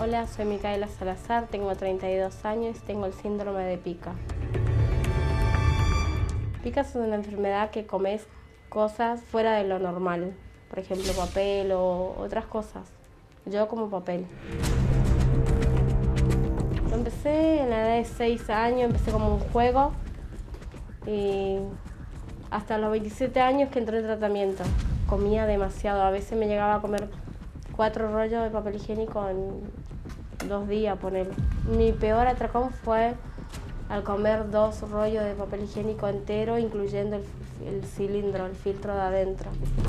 Hola, soy Micaela Salazar, tengo 32 años y tengo el síndrome de Pica. Pica es una enfermedad que comes cosas fuera de lo normal, por ejemplo papel o otras cosas. Yo como papel. Yo empecé en la edad de 6 años, empecé como un juego y hasta los 27 años que entré en tratamiento. Comía demasiado, a veces me llegaba a comer 4 rollos de papel higiénico en 2 días, ponele. Mi peor atracón fue al comer 2 rollos de papel higiénico entero, incluyendo el cilindro, el filtro de adentro.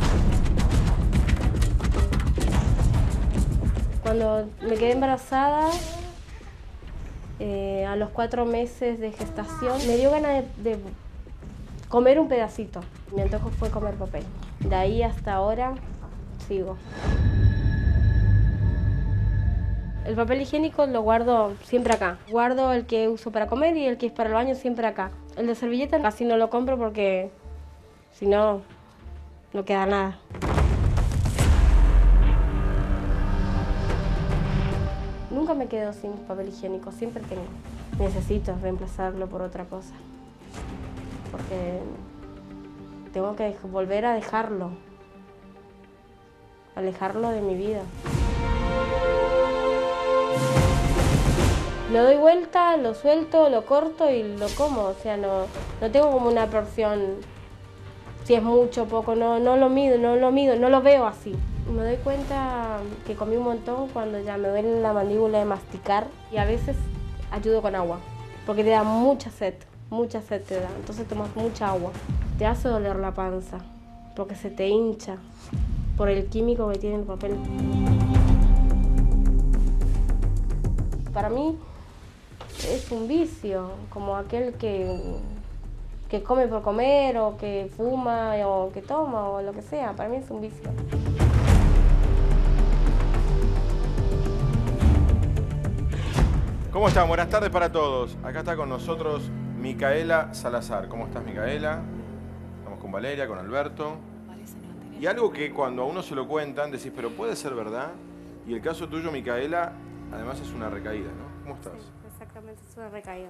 Cuando me quedé embarazada, a los 4 meses de gestación, me dio ganas de comer un pedacito. Mi antojo fue comer papel. De ahí hasta ahora sigo. El papel higiénico lo guardo siempre acá. Guardo el que uso para comer y el que es para el baño siempre acá. El de servilleta casi no lo compro porque si no, no queda nada. Nunca me quedo sin papel higiénico, siempre tengo. Necesito reemplazarlo por otra cosa. Porque tengo que volver a dejarlo. Alejarlo de mi vida. Lo doy vuelta, lo suelto, lo corto y lo como. O sea, no tengo como una porción, si es mucho o poco, no lo mido, no lo veo así. Me doy cuenta que comí un montón cuando ya me duele la mandíbula de masticar y a veces ayudo con agua, porque te da mucha sed te da, entonces tomas mucha agua. Te hace doler la panza, porque se te hincha por el químico que tiene el papel. Para mí es un vicio, como aquel que come por comer, o que fuma, o que toma, o lo que sea. Para mí es un vicio. ¿Cómo están? Buenas tardes para todos. Acá está con nosotros Micaela Salazar. ¿Cómo estás, Micaela? Estamos con Valeria, con Alberto. Y algo que cuando a uno se lo cuentan, decís, pero puede ser verdad. Y el caso tuyo, Micaela, además es una recaída, ¿no? ¿Cómo estás? Sí, exactamente, es una recaída.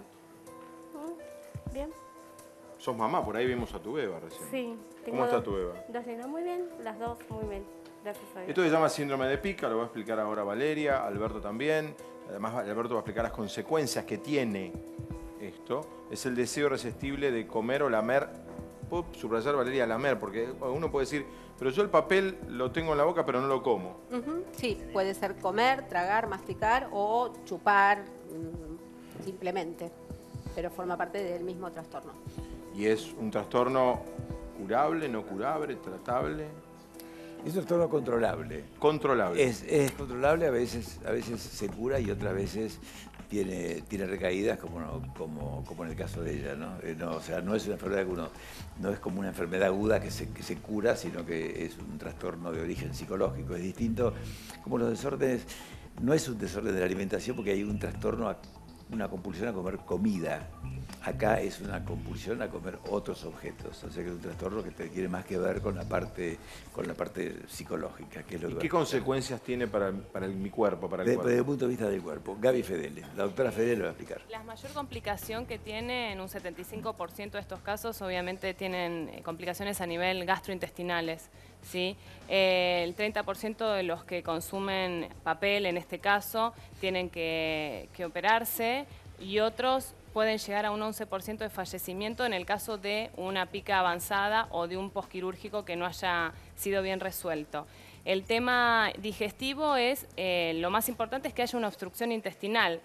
Bien. Sos mamá, por ahí vimos a tu beba recién. Sí. ¿Cómo está tu beba? 2 niñas, muy bien, las 2 muy bien, gracias a Dios. Esto se llama síndrome de Pica, lo va a explicar ahora Valeria, Alberto también. Además, Alberto va a explicar las consecuencias que tiene esto. Es el deseo irresistible de comer o lamer. Puedo subrayar, Valeria, lamer, porque uno puede decir, pero yo el papel lo tengo en la boca, pero no lo como. Sí, puede ser comer, tragar, masticar o chupar simplemente, pero forma parte del mismo trastorno. ¿Y es un trastorno curable, no curable, tratable? Es un trastorno controlable. Controlable. Es controlable, a veces se cura y otras veces tiene recaídas como en el caso de ella, ¿no? O sea, no es una enfermedad no es como una enfermedad aguda que se cura, sino que es un trastorno de origen psicológico. Es distinto, como los desórdenes, no es un desorden de la alimentación porque hay un trastorno, una compulsión a comer comida. Acá es una compulsión a comer otros objetos, o sea que es un trastorno que tiene más que ver con la parte psicológica. Que es lo ¿Y que qué consecuencias tiene para mi cuerpo, para el cuerpo? Desde el punto de vista del cuerpo. Gaby Fedele, la doctora Fedele lo va a explicar. La mayor complicación que tiene en un 75% de estos casos, obviamente tienen complicaciones a nivel gastrointestinales, ¿sí? El 30% de los que consumen papel, en este caso, tienen que operarse y otros pueden llegar a un 11% de fallecimiento en el caso de una pica avanzada o de un posquirúrgico que no haya sido bien resuelto. El tema digestivo es, lo más importante es que haya una obstrucción intestinal.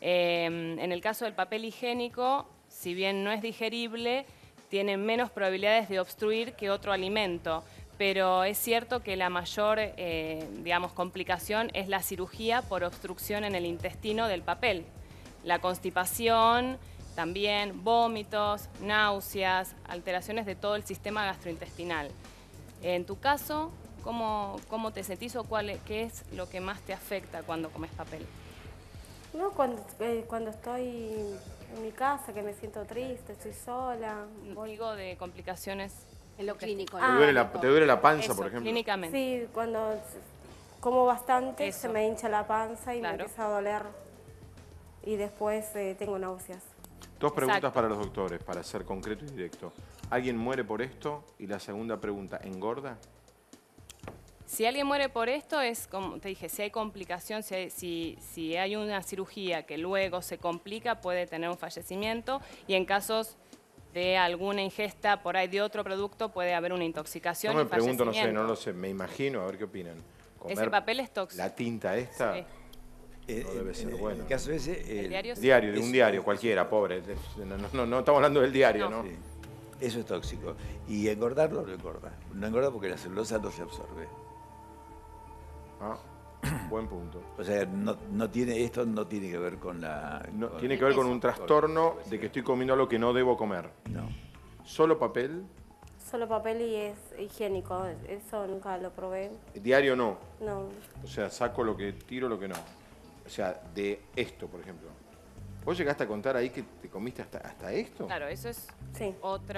En el caso del papel higiénico, si bien no es digerible, tiene menos probabilidades de obstruir que otro alimento. Pero es cierto que la mayor, complicación es la cirugía por obstrucción en el intestino del papel. La constipación, también vómitos, náuseas, alteraciones de todo el sistema gastrointestinal. En tu caso, ¿cómo te sentís o qué es lo que más te afecta cuando comes papel? No, cuando estoy en mi casa, que me siento triste, estoy sola. Digo de complicaciones en lo clínico. ¿Te duele la panza, eso, por ejemplo? Sí, como bastante, Eso. se me hincha la panza y Claro. me empieza a doler. Y después tengo náuseas. Dos preguntas Exacto. para los doctores, para ser concreto y directo. ¿Alguien muere por esto? Y la segunda pregunta, ¿engorda? Si alguien muere por esto, es como te dije, si hay complicación, si hay una cirugía que luego se complica, puede tener un fallecimiento y en casos de alguna ingesta por ahí de otro producto puede haber una intoxicación No y me pregunto, no sé, fallecimiento. no lo sé, me imagino, a ver qué opinan. Ese papel es tóxico. La tinta esta, Sí. No debe ser En bueno. el caso ese... El diario sí. diario, de un Es- diario, cualquiera, pobre. No estamos hablando del diario, ¿no? No. Sí, eso es tóxico. Y engordarlo no engorda. No engorda porque la celulosa no se absorbe. Ah, buen punto. O sea, esto no tiene que ver con la... No, con- tiene que ver con un trastorno de que estoy comiendo algo que no debo comer. No. Solo papel, Solo papel y es higiénico. Eso nunca lo probé. diario no. No. O sea, saco lo que tiro, lo que no. O sea, de esto, por ejemplo. ¿Vos llegaste a contar ahí que te comiste hasta esto? Claro, eso es Sí.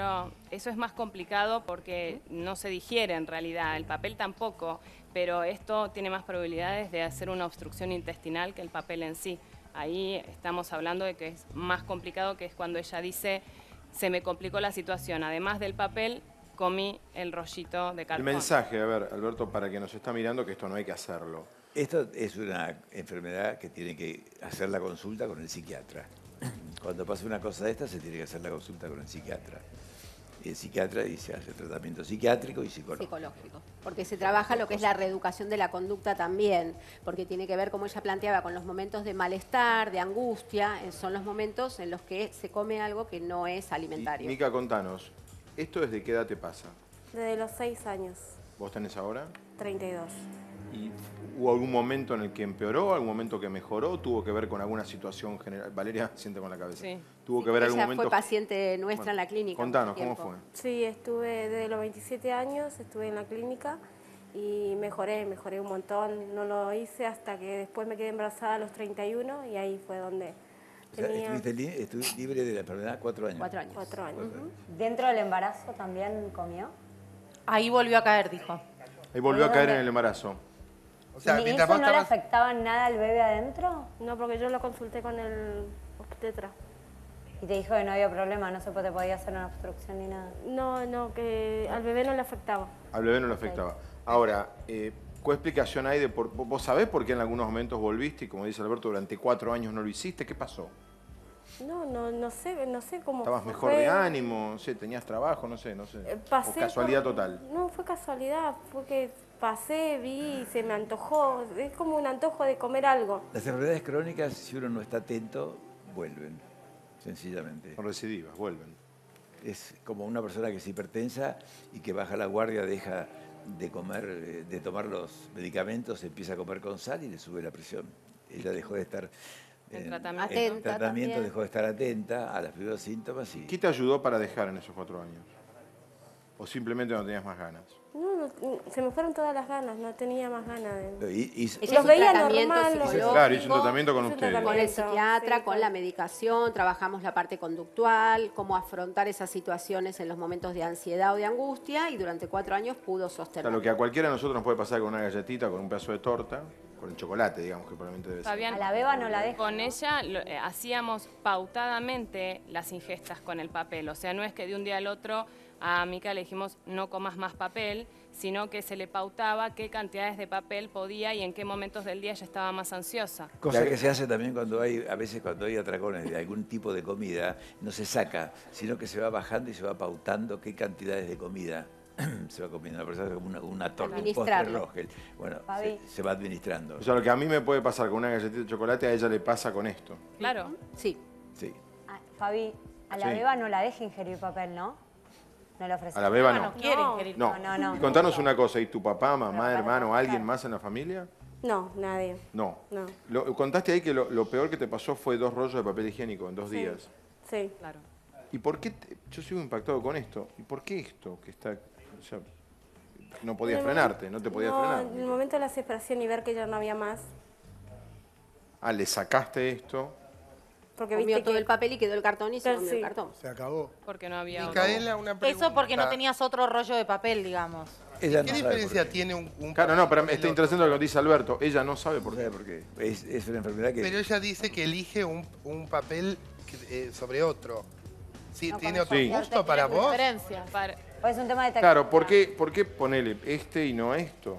eso es más complicado porque no se digiere en realidad, el papel tampoco, pero esto tiene más probabilidades de hacer una obstrucción intestinal que el papel en sí. Ahí estamos hablando de que es más complicado, que es cuando ella dice, se me complicó la situación, además del papel, comí el rollito de El cartón. mensaje, a ver, Alberto, para quien nos está mirando, que esto no hay que hacerlo. Esto es una enfermedad que tiene que hacer la consulta con el psiquiatra. Cuando pasa una cosa de esta, se tiene que hacer la consulta con el psiquiatra. Y el psiquiatra dice, hace tratamiento psiquiátrico y psicológico. Psicológico, porque se trabaja lo que es la reeducación de la conducta también, porque tiene que ver, como ella planteaba, con los momentos de malestar, de angustia, son los momentos en los que se come algo que no es alimentario. Mica, contanos, ¿esto desde qué edad te pasa? Desde los 6 años, ¿Vos tenés ahora? 32. ¿Y hubo algún momento en el que empeoró, algún momento que mejoró? ¿Tuvo que ver con alguna situación general? Valeria, siente con la cabeza. Sí. ¿Tuvo que ver algún Ella momento? fue paciente nuestra Bueno, en la clínica. Contanos, mucho ¿cómo tiempo. fue? Sí, estuve desde los 27 años, estuve en la clínica y mejoré un montón. No lo hice hasta que después me quedé embarazada a los 31 y ahí fue donde O sea, tenía estuviste libre de la enfermedad 4 años. 4 años. 4 años. ¿Dentro del embarazo también comió? Ahí volvió a caer, dijo. Ahí volvió a caer en el embarazo. O sea, ¿Y mientras eso vos no le estabas... afectaba nada al bebé adentro? No, porque yo lo consulté con el obstetra. Y te dijo que no había problema, no se podía hacer una obstrucción ni nada. No, que al bebé no le afectaba. Al bebé no le afectaba. Ahora, ¿qué explicación hay de vos sabés por qué en algunos momentos volviste y, como dice Alberto, durante 4 años no lo hiciste? ¿Qué pasó? No sé cómo ¿Estabas fue. mejor de ánimo? No sé, ¿tenías trabajo? No sé. Pasé ¿O casualidad por- total? No, fue casualidad, fue que pasé, vi y se me antojó. Es como un antojo de comer algo. Las enfermedades crónicas, si uno no está atento, vuelven, sencillamente. Son recidivas, vuelven. Es como una persona que es hipertensa y que baja la guardia, deja de comer, de tomar los medicamentos, empieza a comer con sal y le sube la presión. Ella dejó de estar En tratamiento. en Atenta tratamiento, también. dejó de estar atenta a los primeros síntomas y ¿Qué te ayudó para dejar en esos 4 años? ¿O simplemente no tenías más ganas? No, se me fueron todas las ganas, no tenía más ganas de... hizo- Ella Los hizo veía tratamiento normal, los- psicológico. Claro, hizo un tratamiento con Hice un ustedes. Con el tratamiento, psiquiatra, sí, con la medicación, trabajamos la parte conductual, cómo afrontar esas situaciones en los momentos de ansiedad o de angustia y durante 4 años pudo O sea, sostener. lo que a cualquiera de nosotros nos puede pasar con una galletita, con un pedazo de torta, con el chocolate, digamos, que probablemente debe ser. Fabián, A la beba no la deja. con ella hacíamos pautadamente las ingestas con el papel. O sea, no es que de un día al otro a Mica le dijimos no comas más papel, sino que se le pautaba qué cantidades de papel podía y en qué momentos del día ella estaba más ansiosa. Cosa que se hace también a veces cuando hay atracones de algún tipo de comida, no se saca, sino que se va bajando y se va pautando qué cantidades de comida se va comiendo. La persona como una torta, un postre Administrarlo. Rogel. Bueno, Fabi. se va administrando. O sea, lo que a mí me puede pasar con una galletita de chocolate, a ella le pasa con esto. Claro. Sí. Sí. Ah, Fabi, a la Sí. beba no la deja ingerir papel, ¿no? No le ofrece. A la beba No no. quiere No. ingerir. No. No. Y contanos una cosa, ¿y tu papá, mamá, Pero hermano, para alguien pasar. más en la familia? No, nadie. No. No. Contaste ahí que lo peor que te pasó fue 2 rollos de papel higiénico en 2 Sí. días. Sí. Claro. ¿Y por qué? Yo sigo impactado con esto. ¿Y por qué esto? Que está, o sea, no podías En el frenarte, no te podías no, frenar. en el momento de la separación y ver que ya no había más, Ah, le sacaste esto. porque Comió viste todo que... el papel y quedó el cartón y se Claro, comió sí. el cartón. Se acabó. Porque no había... Micaela, una pregunta. Eso porque no tenías otro rollo de papel, digamos. Ella ¿Qué no sabe diferencia por qué. tiene un Claro, no, pero papel está del interesante otro? lo que dice Alberto. Ella no sabe No por sabe qué. por qué. Es una enfermedad que... Pero ella dice que elige un papel sobre otro. Sí, No, ¿tiene con otro Sí. gusto para vos? Diferencia. O es un tema de Claro, ¿por qué ponele este y no esto?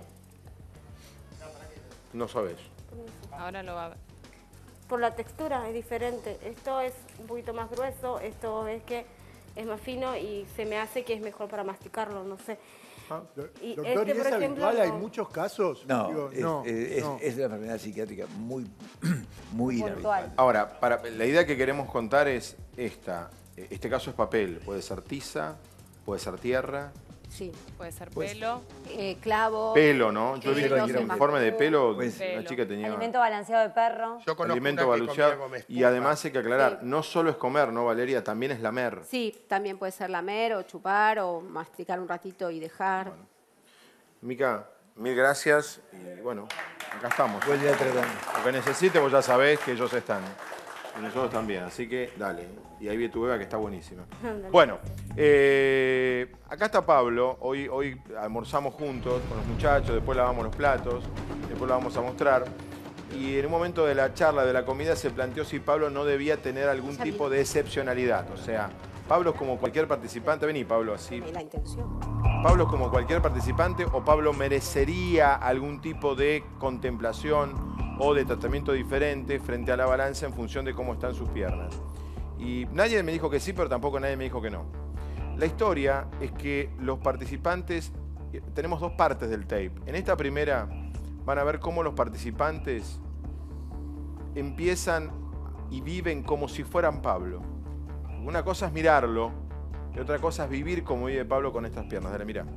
No sabes. Ahora lo va a ver. Por la textura es diferente. Esto es un poquito más grueso, esto es que es más fino y se me hace que es mejor para masticarlo, no sé. Y Doctor, este, ¿y por es ejemplo, habitual? ¿Hay no. muchos casos? No, Digo, es una enfermedad psiquiátrica muy, muy inhabitual. Ahora, la idea que queremos contar es esta. Este caso es papel. Puede ser tiza, puede ser tierra. Sí. Puede ser Pues, pelo. Clavo. Pelo, ¿no? Yo he visto Pelo, un semáforo. informe de pelo, Pues, una chica tenía Alimento balanceado de perro. Yo conozco alimento una que comía balanceado. goma Y espuma. además hay que aclarar, Sí. no solo es comer, ¿no, Valeria? También es lamer. Sí, también puede ser lamer o chupar o masticar un ratito y dejar. Mica, mil gracias. Y bueno, acá estamos. Buen día, tratando. Lo que necesites, vos ya sabés que ellos están. Y nosotros también, así que dale. Y ahí vi tu beba que está buenísima. Bueno, acá está Pablo. Hoy almorzamos juntos con los muchachos, después lavamos los platos, después lo vamos a mostrar. Y en un momento de la charla, de la comida, se planteó si Pablo no debía tener algún tipo de excepcionalidad. O sea, Pablo es como cualquier participante. Vení, Pablo, así. La intención. Pablo es como cualquier participante o Pablo merecería algún tipo de contemplación o de tratamiento diferente frente a la balanza en función de cómo están sus piernas. Y nadie me dijo que sí, pero tampoco nadie me dijo que no. La historia es que los participantes, tenemos dos partes del tape. En esta primera van a ver cómo los participantes empiezan y viven como si fueran Pablo. Una cosa es mirarlo y otra cosa es vivir como vive Pablo con estas piernas. Dale, mira.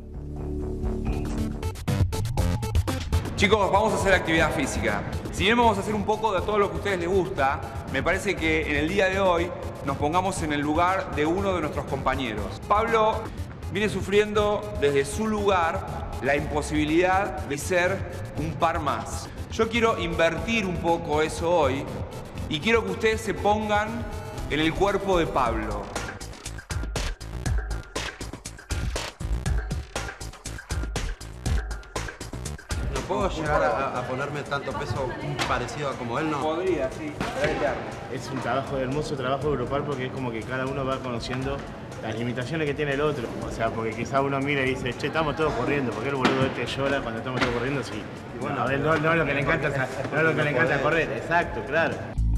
Chicos, vamos a hacer actividad física. Si bien vamos a hacer un poco de todo lo que a ustedes les gusta, me parece que en el día de hoy nos pongamos en el lugar de uno de nuestros compañeros. Pablo viene sufriendo desde su lugar la imposibilidad de ser un par más. Yo quiero invertir un poco eso hoy y quiero que ustedes se pongan en el cuerpo de Pablo. ¿Puedo llegar a ponerme tanto peso parecido a como él? No. Podría, sí. Es un trabajo, hermoso trabajo grupal porque es como que cada uno va conociendo las limitaciones que tiene el otro. O sea, porque quizá uno mira y dice, che, estamos todos corriendo, ¿por qué el boludo este llora cuando estamos todos corriendo? Sí. Y bueno, a ver, no es lo que le encanta, no es lo que le encanta correr, exacto, claro.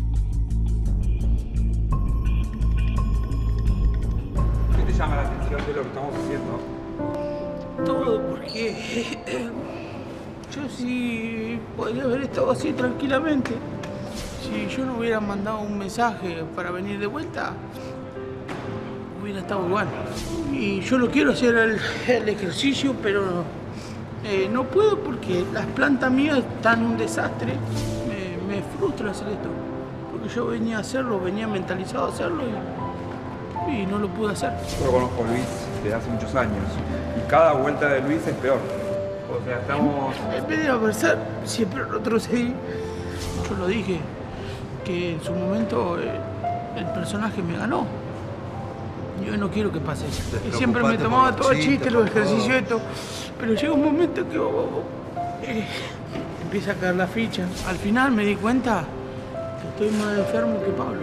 ¿Qué te llama la atención de lo que estamos haciendo? Todo porque yo sí podría haber estado así tranquilamente. Si yo no hubiera mandado un mensaje para venir de vuelta, hubiera estado igual. Y yo lo quiero hacer el ejercicio, pero no puedo porque las plantas mías están un desastre. Me frustra hacer esto. Porque yo venía a hacerlo, venía mentalizado a hacerlo y no lo pude hacer. Yo conozco a Luis desde hace muchos años y cada vuelta de Luis es peor. O sea, estamos... En vez de avanzar, siempre retrocedí. Yo lo dije, que en su momento el personaje me ganó. Yo no quiero que pase eso. Y siempre me tomaba todo el chiste, los ejercicios, esto. Pero llega un momento que empieza a caer la ficha. Al final me di cuenta que estoy más enfermo que Pablo.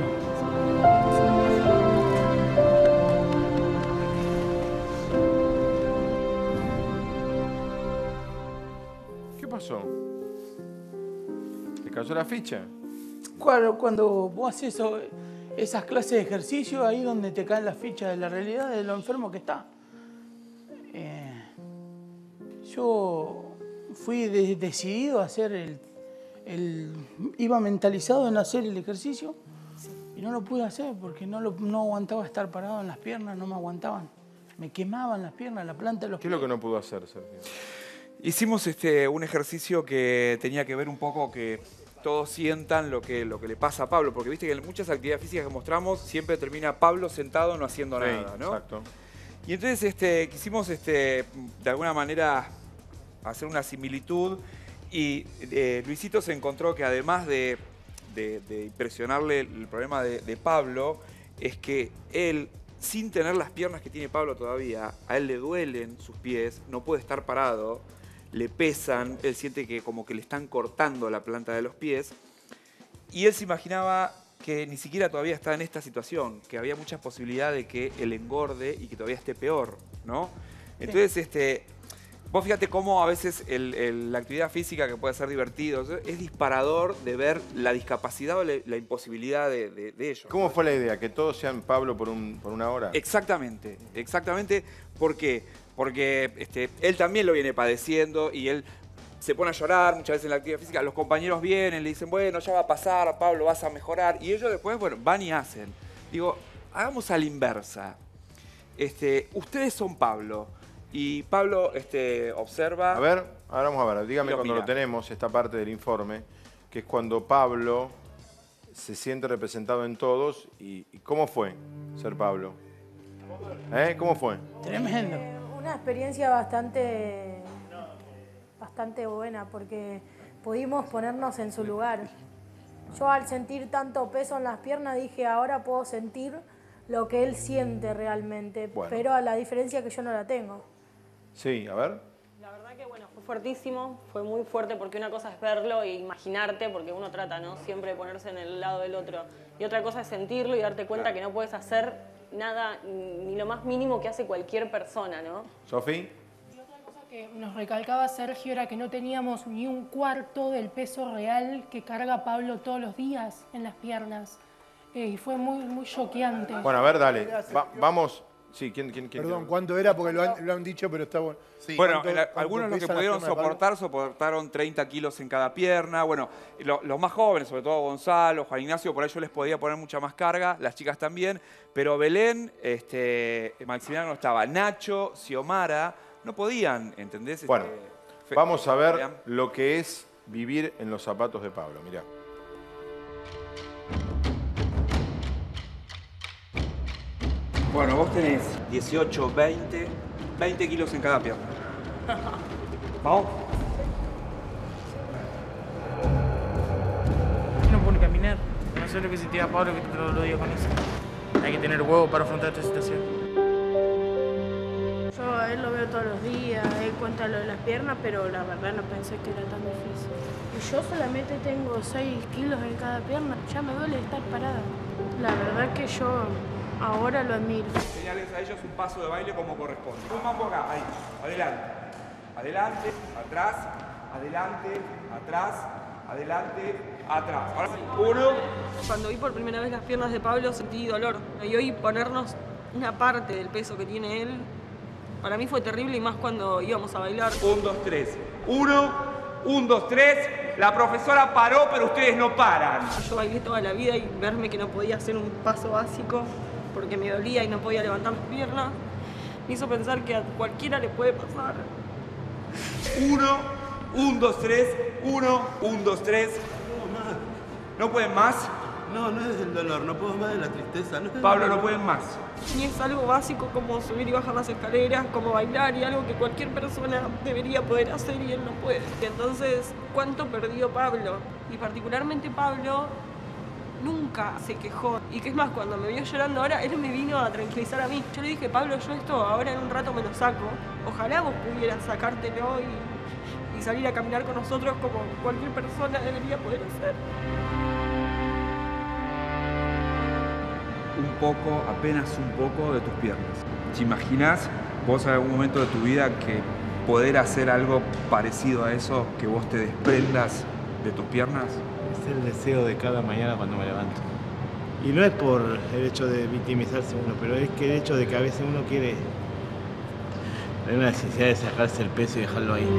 ¿Qué pasó? ¿Te cayó la ficha? Cuando vos haces esas clases de ejercicio, ahí donde te caen las fichas de la realidad de lo enfermo que está. Yo fui decidido a hacer iba mentalizado en hacer el ejercicio y no lo pude hacer porque no aguantaba estar parado en las piernas, no me aguantaban. Me quemaban las piernas, la planta de los ¿Qué es lo que no pudo hacer, Sergio? Hicimos un ejercicio que tenía que ver un poco que todos sientan lo que le pasa a Pablo, porque viste que en muchas actividades físicas que mostramos siempre termina Pablo sentado no haciendo nada, ¿no? Exacto. Y entonces quisimos de alguna manera hacer una similitud y Luisito se encontró que además de impresionarle el problema de Pablo, es que él sin tener las piernas que tiene Pablo todavía, a él le duelen sus pies, no puede estar parado, le pesan, él siente que como que le están cortando la planta de los pies, y él se imaginaba que ni siquiera todavía está en esta situación, que había muchas posibilidades de que él engorde y que todavía esté peor, ¿no? Entonces, vos fíjate cómo a veces la actividad física, que puede ser divertido, es disparador de ver la discapacidad o la imposibilidad de ellos. ¿Cómo fue la idea? ¿Que todos sean Pablo por una hora? Exactamente, exactamente. ¿Por qué? Porque él también lo viene padeciendo y él se pone a llorar muchas veces en la actividad física. Los compañeros vienen, le dicen, bueno, ya va a pasar, Pablo, vas a mejorar. Y ellos después, bueno, van y hacen. Digo, hagamos a la inversa. Ustedes son Pablo. Y Pablo observa... A ver, ahora vamos a ver. Dígame cuando lo tenemos, esta parte del informe, que es cuando Pablo se siente representado en todos. ¿Y cómo fue ser Pablo? ¿Cómo fue? Tremendo. Una experiencia bastante buena porque pudimos ponernos en su lugar. Yo al sentir tanto peso en las piernas dije, ahora puedo sentir lo que él siente realmente, pero a la diferencia que yo no la tengo. Sí, a ver. La verdad que bueno, fue fuertísimo, fue muy fuerte porque una cosa es verlo e imaginarte, porque uno trata, ¿no?, siempre de ponerse en el lado del otro. Y otra cosa es sentirlo y darte cuenta que no puedes hacer nada, ni lo más mínimo que hace cualquier persona, ¿no? ¿Sofi? Que nos recalcaba Sergio era que no teníamos ni un cuarto del peso real que carga Pablo todos los días en las piernas. Y fue muy choqueante. Bueno, a ver, dale. Vamos. Sí, ¿quién? Perdón, ¿cuánto era? Porque lo han dicho, pero está bueno. Sí. Bueno, algunos los que pudieron soportaron 30 kilos en cada pierna. Bueno, los más jóvenes, sobre todo Gonzalo, Juan Ignacio, por ahí yo les podía poner mucha más carga, las chicas también. Pero Belén, Maximiliano no estaba. Nacho, Xiomara, no podían, ¿entendés? Bueno, vamos a ver lo que es vivir en los zapatos de Pablo. Mirá. Bueno, vos tenés 18, 20 kilos en cada pierna. ¿Vamos? No puedo caminar. No sé lo que sentía Pablo que te lo digo con eso. Hay que tener huevo para afrontar esta situación. Yo a él lo veo todos los días, él cuenta lo de las piernas, pero la verdad no pensé que era tan difícil. Y yo solamente tengo 6 kilos en cada pierna, ya me duele estar parada. La verdad que yo ahora lo admiro. Señales a ellos un paso de baile como corresponde. Un mambo acá, ahí, adelante. Adelante, atrás, adelante, atrás, adelante, atrás. Ahora sí, 1. Cuando vi por primera vez las piernas de Pablo sentí dolor. Y hoy ponernos una parte del peso que tiene él, para mí fue terrible y más cuando íbamos a bailar. 1, 2, 3. 1, 1, 2, 3. La profesora paró, pero ustedes no paran. Yo bailé toda la vida y verme que no podía hacer un paso básico porque me dolía y no podía levantar las piernas, me hizo pensar que a cualquiera le puede pasar. 1, 1, 2, 3. 1, 1, 2, 3. ¿No pueden más? No, no es del dolor, no puedo más de la tristeza. No es Pablo, no pueden más. Y es algo básico como subir y bajar las escaleras, como bailar, y algo que cualquier persona debería poder hacer y él no puede. Entonces, ¿cuánto perdió Pablo? Y particularmente Pablo nunca se quejó. Y que es más, cuando me vio llorando ahora, él me vino a tranquilizar a mí. Yo le dije, Pablo, yo esto ahora en un rato me lo saco. Ojalá vos pudieras sacártelo y salir a caminar con nosotros como cualquier persona debería poder hacer. Un poco, apenas un poco de tus piernas. ¿Te imaginas vos en algún momento de tu vida que poder hacer algo parecido a eso, que vos te desprendas de tus piernas? Es el deseo de cada mañana cuando me levanto. Y no es por el hecho de victimizarse uno, pero es que el hecho de que a veces uno quiere tener una necesidad de sacarse el peso y dejarlo ahí.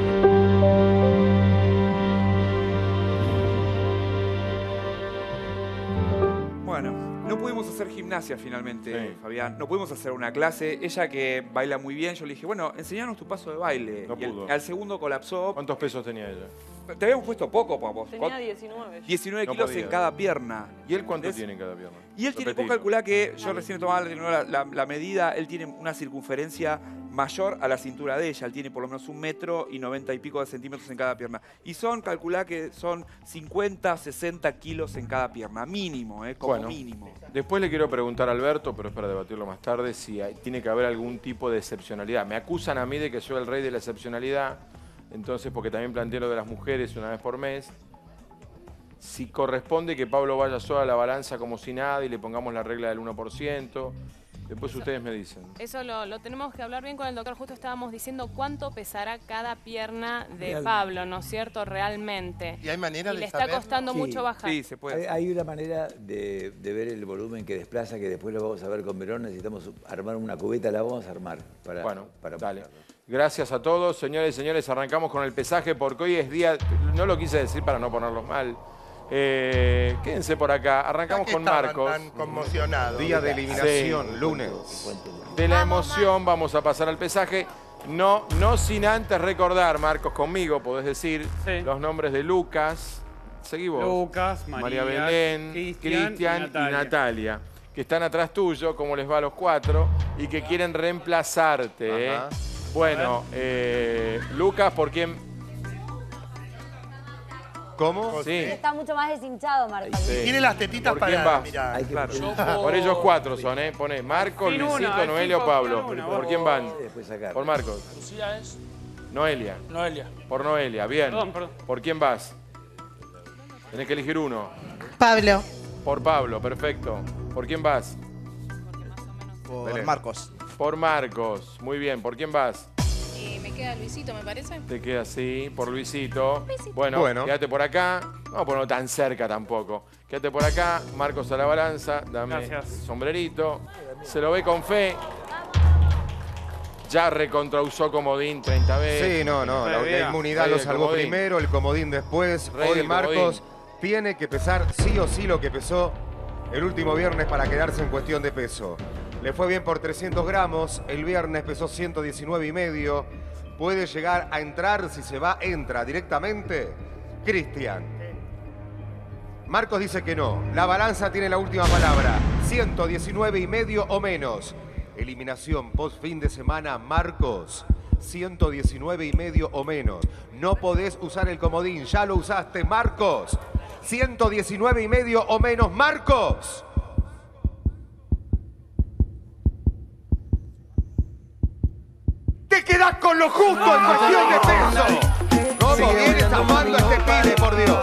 Bueno, no pudimos hacer gimnasia finalmente, Fabián. No pudimos hacer una clase. Ella que baila muy bien, yo le dije, bueno, enseñanos tu paso de baile. No pudo. Al segundo colapsó. ¿Cuántos pesos tenía ella? Te habíamos puesto poco, papá. Tenía 19. 19 kilos en cada pierna. ¿Y él cuánto tiene en cada pierna? Y él tiene, vos calculá que yo recién tomaba la medida, él tiene una circunferencia mayor a la cintura de ella. Él tiene por lo menos 1,90 y pico de centímetros en cada pierna. Y calculá que son 50, 60 kilos en cada pierna, mínimo, como mínimo. Después le quiero preguntar a Alberto, pero es para debatirlo más tarde, si tiene que haber algún tipo de excepcionalidad. Me acusan a mí de que soy el rey de la excepcionalidad, entonces, porque también planteé lo de las mujeres una vez por mes. Si corresponde que Pablo vaya solo a la balanza como si nada y le pongamos la regla del 1%. Después ustedes me dicen. Eso lo tenemos que hablar bien con el doctor. Justo estábamos diciendo cuánto pesará cada pierna de Real. Pablo, ¿no es cierto? Realmente. ¿Y hay manera y de le está saberlo? costando mucho bajar. Sí, se puede. Hay una manera de ver el volumen que desplaza, que después lo vamos a ver con Verón. Necesitamos armar una cubeta, la vamos a armar. Para dale. Gracias a todos, señores y señores. Arrancamos con el pesaje porque hoy es día, no lo quise decir para no ponerlos mal. Quédense por acá. Arrancamos con Marcos. Tan conmocionado. Día de eliminación, Sí. lunes. De la emoción vamos a pasar al pesaje. No sin antes recordar, Marcos, conmigo, podés decir los nombres de Lucas. Seguí vos. Lucas, María Belén, Cristian y Natalia. Que están atrás tuyo, como les va a los 4, y que quieren reemplazarte. Ajá. Bueno, Lucas, ¿por quién? ¿Cómo? Sí. Está mucho más deshinchado, Marcos. Sí. Tiene las tetitas ¿Por quién para vas? mirar. Claro. Por ellos 4 son, Poné Marcos, Sin Luisito, una, Noelia o fijo, Pablo. una, ¿Por vos. quién van? Después sacar. Por Marcos. Lucía es Noelia. Noelia. Por Noelia, bien. Perdón. ¿Por quién vas? Tenés que elegir uno. Pablo. Por Pablo, perfecto. ¿Por quién vas? Por Belén. Marcos. Por Marcos. Muy bien. ¿Por quién vas? Me queda Luisito, me parece. Te queda así, por Luisito. Bueno, quédate por acá. No ponerlo tan cerca tampoco. Quédate por acá. Marcos a la balanza. Dame sombrerito. Se lo ve con fe. Ya recontrausó comodín 30 veces. Sí, no. La inmunidad lo salvó primero, el comodín después. Hoy Marcos tiene que pesar sí o sí lo que pesó el último viernes para quedarse en cuestión de peso. Le fue bien por 300 gramos. El viernes pesó 119,5. Puede llegar a entrar, si se va, entra directamente. Cristian. Marcos dice que no. La balanza tiene la última palabra. 119,5 o menos. Eliminación post fin de semana, Marcos. 119,5 o menos. No podés usar el comodín. Ya lo usaste, Marcos. 119,5 o menos, Marcos. Te quedás con lo justo en cuestión de peso. ¿Cómo viene zafando este pibe, por Dios?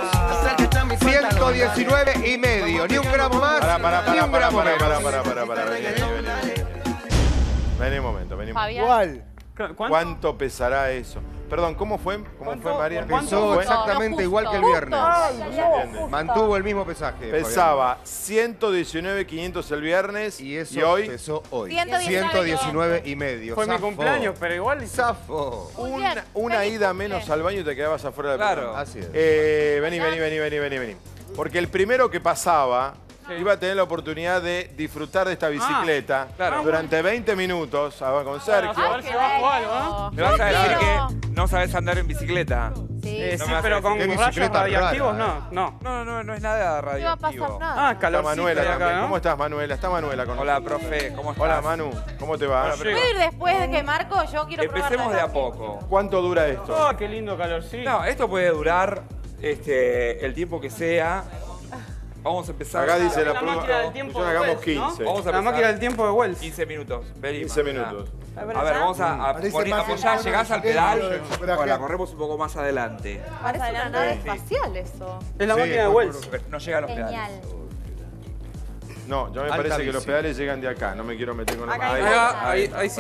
119,5. Ni un gramo más, ni un gramo menos. Vení un momento, vení un momento. ¿Cuál? ¿Cuánto pesará eso? Perdón, ¿cómo fue? ¿Cómo fue, María? Pesó exactamente igual que el viernes. Entiende. Mantuvo el mismo pesaje. Pesaba 119,500 el viernes y hoy pesó hoy. 119,5. Fue mi cumpleaños, pero igual. Zafo. Una ida menos al baño y te quedabas afuera del programa. Así es. Vení. Porque el primero que pasaba iba a tener la oportunidad de disfrutar de esta bicicleta durante 20 minutos con Sergio. Me vas a decir que no sabes andar en bicicleta. Sí, pero con rayos radioactivos no. No es nada radioactivo. No va a pasar nada. Está Manuela también. ¿Cómo estás, Manuela? Está Manuela con Hola, nosotros. profe, ¿cómo estás? Hola, Manu. ¿Cómo te va? ¿Puedo ir después de que Marco? Yo quiero probar. Empecemos de a poco. ¿Cuánto dura esto? Oh, qué lindo calorcito. No, esto puede durar el tiempo que sea. Vamos a empezar. Acá dice la máquina del tiempo de hagamos Wells, 15. ¿no? Vamos a La empezar. máquina del tiempo de Wells. 15 minutos. 15 minutos. A ver, vamos a apoyar. Llegás al pedal. La corremos un poco más adelante. Parece una nave espacial eso. Es la máquina de Wells. No llega a los pedales. Genial. No, yo me parece que los pedales llegan de acá. No me quiero meter con Acá, ahí sí.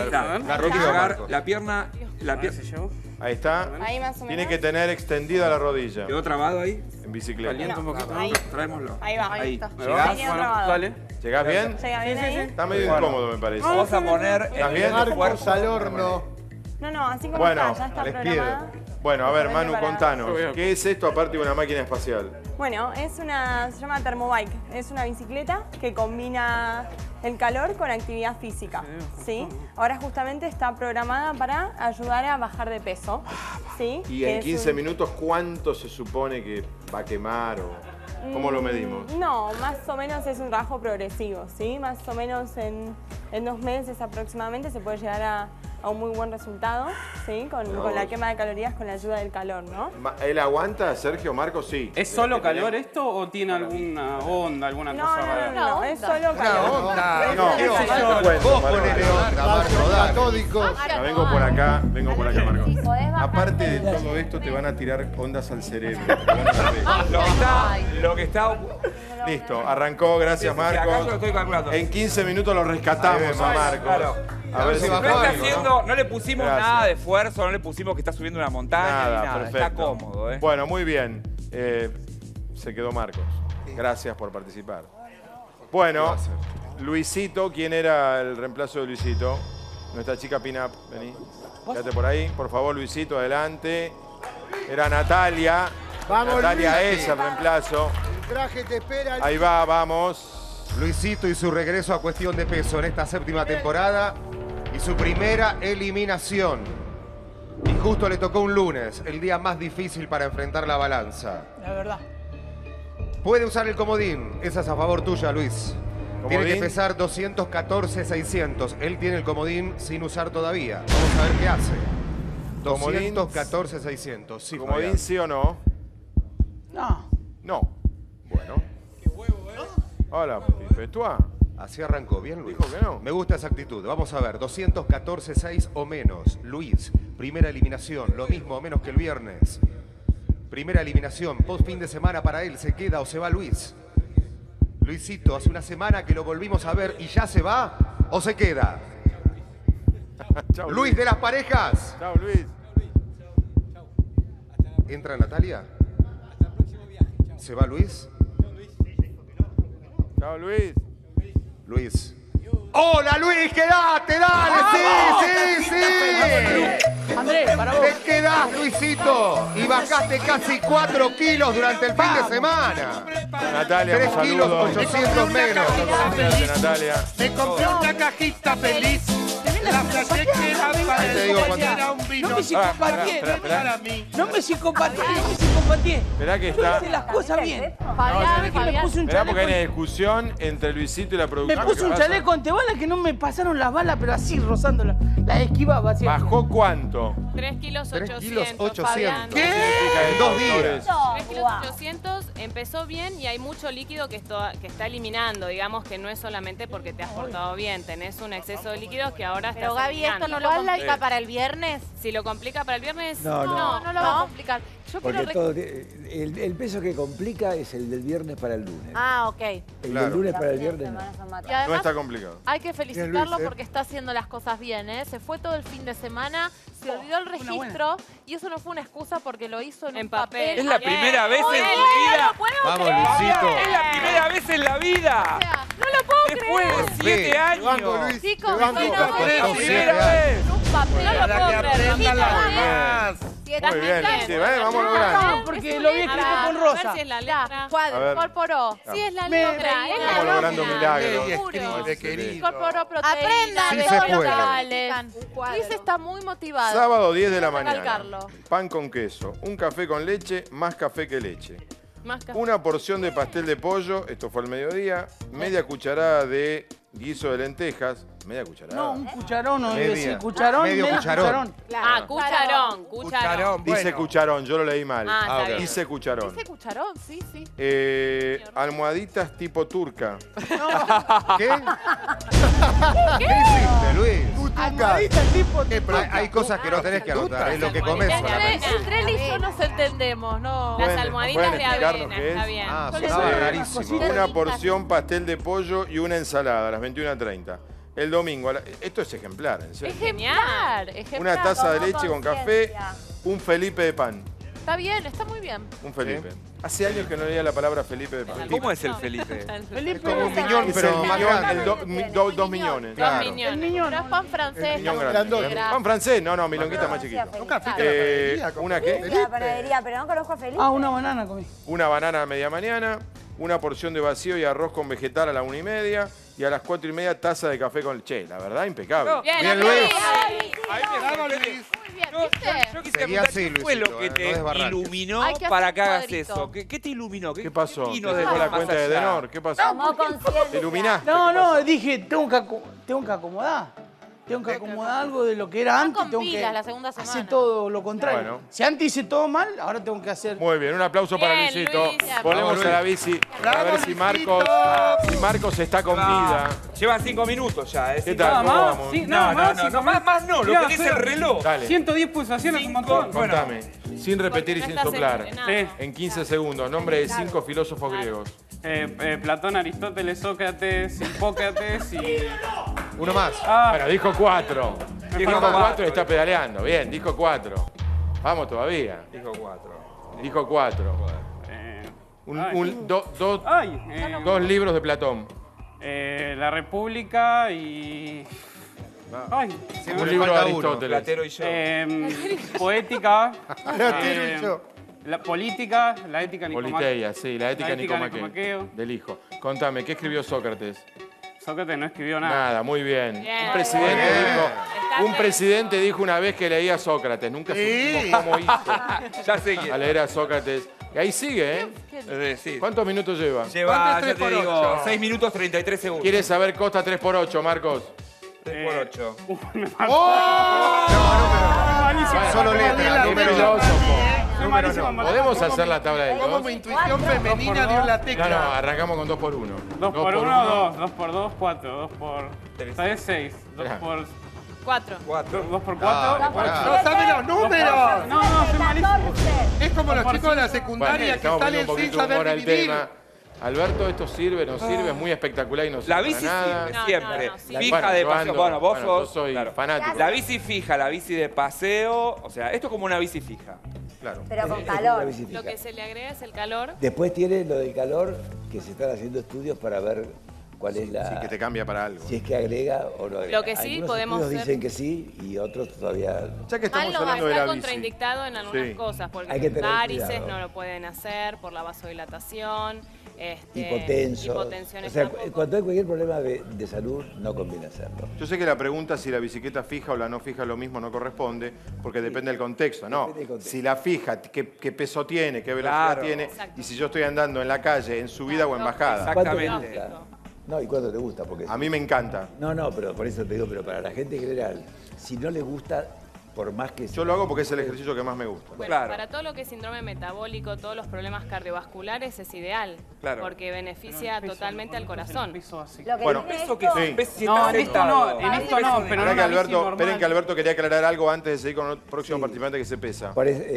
La pierna. Ahí está. Ahí más o menos. Tiene que tener extendida la rodilla. ¿Quedó trabado ahí? En bicicleta. Calienta un poquito. Traémoslo. Ahí va. Ahí. Está. ¿Llegás? Dale. ¿Llegás bien? ¿Llega bien ahí? Está medio incómodo, me parece. Vamos a poner ¿Estás bien? Marcos al horno. No, así como Bueno, está, ya está les programada. Bueno, a ver, Manu, Para- contanos. ¿Qué es esto aparte de una máquina espacial? Bueno, se llama Thermobike. Es una bicicleta que combina el calor con actividad física. ¿Sí? Ahora justamente está programada para ayudar a bajar de peso. ¿Sí? Y en 15 minutos, ¿cuánto se supone que va a quemar o cómo lo medimos? No, más o menos es un trabajo progresivo, ¿sí? Más o menos en 2 meses aproximadamente se puede llegar a un muy buen resultado, ¿sí? Con la quema de calorías, con la ayuda del calor, ¿no? ¿Él aguanta, Sergio, Marcos? Sí. ¿Es solo calor esto o tiene alguna onda, alguna cosa rara? No, es solo calor. Vos ponele onda, Marcos, catódico. Vengo por acá, Marcos. Aparte de todo esto, te van a tirar ondas al cerebro. Lo que está... Listo, arrancó, gracias Marcos. En 15 minutos lo rescatamos a Marcos. A ver si no está haciendo, no le pusimos nada de esfuerzo, no le pusimos que está subiendo una montaña, ni nada. Perfecto. Está cómodo. Bueno, muy bien. Se quedó Marcos. Gracias por participar. Bueno, Luisito, ¿quién era el reemplazo de Luisito? Nuestra chica Pin-Up, vení. Quédate por ahí, por favor, Luisito, adelante. Era Natalia. Vamos, Natalia Luis. es el reemplazo. El traje te espera. Ahí va, vamos. Luisito y su regreso a Cuestión de Peso en esta 7ª temporada y su primera eliminación. Y justo le tocó un lunes, el día más difícil para enfrentar la balanza. La verdad. Puede usar el comodín, esa es a favor tuya, Luis. Tiene que pesar 214,600. Él tiene el comodín sin usar todavía. Vamos a ver qué hace. 214,600. Sí, ¿Comodín Fabián. sí o no? No. No. Bueno. Qué huevo, ¿eh? Hola, Pipetua. Así arrancó, bien, Luis. Dijo que no. Me gusta esa actitud. Vamos a ver, 214,6 o menos. Luis, primera eliminación, lo mismo o menos que el viernes. Primera eliminación, post fin de semana para él. ¿Se queda o se va Luis? Luisito, hace una semana que lo volvimos a ver y ya se va o se queda. Chau, Luis de las parejas. Chao, Luis. ¿Entra Natalia? ¿Se va Luis? Chao, Luis. Luis. ¡Hola, Luis! ¡Quedate! ¡Dale! ¡Sí, sí! Andrés, para vos. ¡Te quedás, Luisito! Y bajaste casi 4 kilos durante el fin de semana. Natalia, 3 un kilos, saludo. 800 menos. Gracias, Natalia. Me compré una cajita feliz. La flashe que era para Ahí te el digo compañero. cuánto. No me psicopateé, Esperá, no para mí. No me psicopateé. Esperá que Yo está. hice las cosas bien. Fabián, Me puse un Esperá porque hay una chaleco. discusión entre Luisito y la Me productora. puse ¿Qué un pasa? chaleco antibalas que no me pasaron las balas, pero así rozándolas. Las esquivaba así. ¿Bajó cuánto? 3 kilos 3 800, kilos 800. Fabián. ¿Qué? En 2 días. 3 kilos 800, empezó bien y hay mucho líquido que está eliminando. Digamos que no es solamente porque te has portado bien, tenés un exceso de líquidos que ahora Pero estás Gaby, ¿esto eliminando. no lo complica para el viernes? Si lo complica para el viernes, No, No lo va a complicar. Yo Porque quiero... todo, el peso que complica es el del viernes para el lunes. Ah, ok. El Claro. del lunes para el viernes no. Y No además, está complicado. hay que felicitarlo Luis, ¿eh? porque está haciendo las cosas bien, ¿eh? Se fue todo el fin de semana, se olvidó el registro y eso no fue una excusa porque lo hizo en un papel. Es la primera vez Muy en bien, su vida. no lo puedo Vamos, creer. Luisito. Es la primera vez en la vida. O sea, no lo puedo Después creer. de 7 años. Banco, Luis. Chicos, Te banco. no, Con Primera 7 vez. en un papel. No lo puedo creer. aprendan las demás. Muy bien, sí, vamos a lograr. Porque lo vi escrito con A ver rosa. si es la letra. A ver. Cuadro, incorporó. Sí, es la letra. Es la Estamos logrando nómina. milagros. Seguro. querido. Incorporó proteínas, Sí se puede. vegetales. Luis está muy motivado. Sábado 10 de la Quiero mañana. recalcarlo. Pan con queso, un café con leche, más café que leche. Más café. Una porción de pastel de pollo, esto fue al mediodía, media cucharada de guiso de lentejas, media cucharada. No, un cucharón, no Media. debe decir cucharón, Medio cucharón. Ah, cucharón. Dice cucharón, yo lo leí mal. Ah, está bien. Dice cucharón. Dice cucharón, sí, sí. Almohaditas tipo turca. ¿Qué? ¿Qué hiciste, Luis? Almohadita tipo. Hay cosas que no tenés que anotar, es lo que comes solamente. Entre él y yo nos entendemos, ¿no? Las ¿Pueden almohaditas de explicarnos avena, qué es? está bien. Ah, Yo le sonaba doy rarísimo. Una porción pastel de pollo y una ensalada a las 21:30. El domingo, esto es ejemplar, en serio. Ejemplar, ejemplar. Una taza de leche con café, un Felipe de pan. Está bien, está muy bien. Un Felipe. Hace años que no leía la palabra Felipe de pan. ¿Cómo es el Felipe? Felipe. Como un miñón, Es el pero más miñón, grande. dos miñones. Claro. El niño. Pero es pan francés. Miñón no grande. integra. Pan francés, no, milonguita más chiquito. ¿Una qué? Fui a la panadería, pero no conozco a Felipe. Ah, una banana comí. Una banana a media mañana, una porción de vacío y arroz con vegetal a la 1:30 y a las 4:30 taza de café con leche. La verdad, impecable. Bien, Luis. Ahí me sorprende. Muy bien, Yo ¿viste? quisiera Seguí preguntar, así, ¿qué fue lo Luisito, que no te desbarranques. iluminó Hay que para hacer que hagas cuadrito. eso? ¿Qué te iluminó? ¿Qué pasó? vino ¿Te de sacó la más cuenta de allá? Denor? ¿Qué pasó? Tomó conciencia. ¿Te iluminaste? No, no, dije, tengo que acomodar. tengo que acomodar algo de lo que era Están antes. con Tengo que pilas la segunda semana. hacer todo lo contrario. Bueno. Si antes hice todo mal, ahora tengo que hacer... Muy bien, un aplauso para Bien, Luisito. Luis. Volvemos a la bici. A ver si Marcos está con vida. Lleva 5 minutos ya, ¿eh? ¿Qué tal? Nada ¿Cómo más. vamos? Sí, nada más. Más no, lo que dice el reloj. Dale. 110 pulsaciones es un montón. Contame, sin repetir y Porque sin no estás soplar. entrenado. En 15 segundos, nombre de 5 filósofos griegos. Platón, Aristóteles, Sócrates, Hipócrates y... Uno más. Bueno, dijo 4. Dijo falta 4 y está pedaleando. Bien, dijo 4. Vamos todavía. Dijo 4. Dijo 4. Dos libros de Platón. La República y... Ay, Un libro de Aristóteles. Platero y yo. Poética. Platero y yo. La política, la ética nicomaquea. Politeia, sí, la ética nicomaqueo. nicomaqueo. Del hijo. Contame, ¿qué escribió Sócrates? Sócrates no escribió nada. Nada, muy bien. Bien. Un presidente dijo una vez que leía a Sócrates. Nunca supimos cómo hizo Ya sé a leer a Sócrates. Y ahí sigue, ¿eh? Sí. ¿Cuántos minutos lleva? Lleva, ya te digo, 6 minutos 33 segundos. ¿Quieres saber Costa 3×8, Marcos? 3 por 8. Solo letra, número No. ¿Podemos hacer la tabla del 2? Como intuición femenina dio la tecla. No, arrancamos con 2×1. 2 por 1, 2. 2 por 2, 4. 2 por 3, 6. 2 por 4. 2 por 4. No sabe los números. No, soy malísimo. Es como los chicos de la Bueno, secundaria que estamos poniendo salen un poquito sin de humor saber al dividir. tema. Alberto, ¿esto sirve? ¿No sirve? Es muy espectacular y no sirve La bici para nada. sirve No, siempre. no, sí. Fija de paseo. Bueno, vos yo sos. soy claro. fanático. La bici fija, la bici de paseo. O sea, esto es como una bici fija. Claro. Pero con Es calor. una bici Lo fija. que se le agrega es el calor. Después tiene lo del calor, que se están haciendo estudios para ver cuál es la... Sí, que te cambia para algo. Si es que agrega o no agrega. Lo que sí Algunos podemos estudios hacer- dicen que sí y otros todavía... Ya que estamos Mal no va a hablando de estar la bici. contraindicado en algunas Sí. cosas, Hay porque que tener varices cuidado. no lo pueden hacer por la vasodilatación. Hipotensos. O sea, cuando hay cualquier problema de salud, no conviene hacerlo. Yo sé que la pregunta si la bicicleta fija o la no fija es lo mismo no corresponde, porque depende del contexto, ¿no? Depende del contexto. Si la fija, qué peso tiene, qué velocidad Claro. tiene, Exacto. y si yo estoy andando en la calle, en subida o en bajada. ¿Cuánto te Exactamente. gusta? No, ¿y cuánto te gusta? Porque A mí me encanta. No, pero por eso te digo, pero para la gente en general, si no le gusta, por más que... Yo lo hago porque es el ejercicio que más me gusta. Bueno, Claro. para todo lo que es síndrome metabólico, todos los problemas cardiovasculares es ideal, Claro. porque beneficia totalmente al corazón. Lo que Bueno, tiene Eso esto- que Sí. ves si No, está en esto no, sentado. en esto no, pero en Esperen que, una bici Alberto, normal. esperen que Alberto quería aclarar algo antes de seguir con el próximo Sí. participante que se pesa.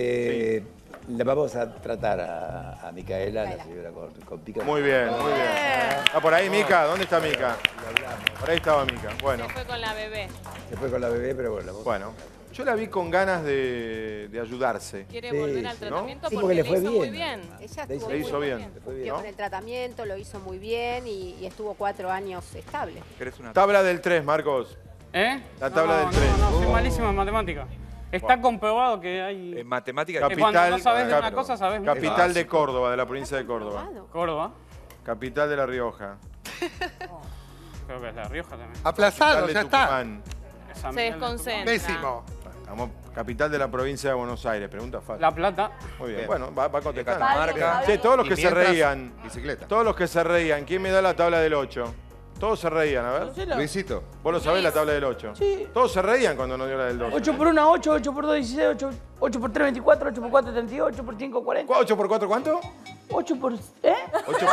Le vamos a tratar a Micaela, la señora con pica. Muy bien, muy bien. ¿Está por ahí Mica? ¿Dónde está Mica? Por ahí estaba Mica. Bueno, Se fue con la bebé. Se fue con la bebé, pero bueno. bueno. Yo la vi con ganas de ayudarse. Quiere Sí, volver al ¿no? tratamiento Sí, porque porque le le fue hizo muy bien. bien. Ella Le estuvo Le muy hizo bien. Le fue bien. Cumplió con el tratamiento, lo hizo muy bien y estuvo 4 años estable. ¿Querés una Tabla del 3, Marcos. ¿Eh? La tabla del No, 3. no, soy malísimo en matemática. Está comprobado que hay... En matemáticas. Cuando no sabes de una cap- cosa, sabes mucho. Capital de Córdoba, de la provincia de Córdoba. Córdoba. Capital de La Rioja. Creo que es La Rioja también. Aplazado, Capital de ya está. Tucumán. San Se Miguel de desconcentra. Pésimo. Vamos, capital de la provincia de Buenos Aires. Pregunta fácil. La Plata. Muy bien. Bien. Bueno, va contestando. Catamarca. Che, todos los Y que se mientras, reían. bicicleta. Todos los que se reían. ¿Quién me da la tabla del 8? Todos se reían, a ver. Luisito. ¿Vos lo sabés la tabla del 8? Sí. Todos se reían cuando nos dio la del 2. 8 por 1, 8, 8 por 2, 16, 8 por 3, 24, 8 por 4, 32, 8 por 5, 40. ¿8 por 4 cuánto? 8 por... ¿Eh? 8 por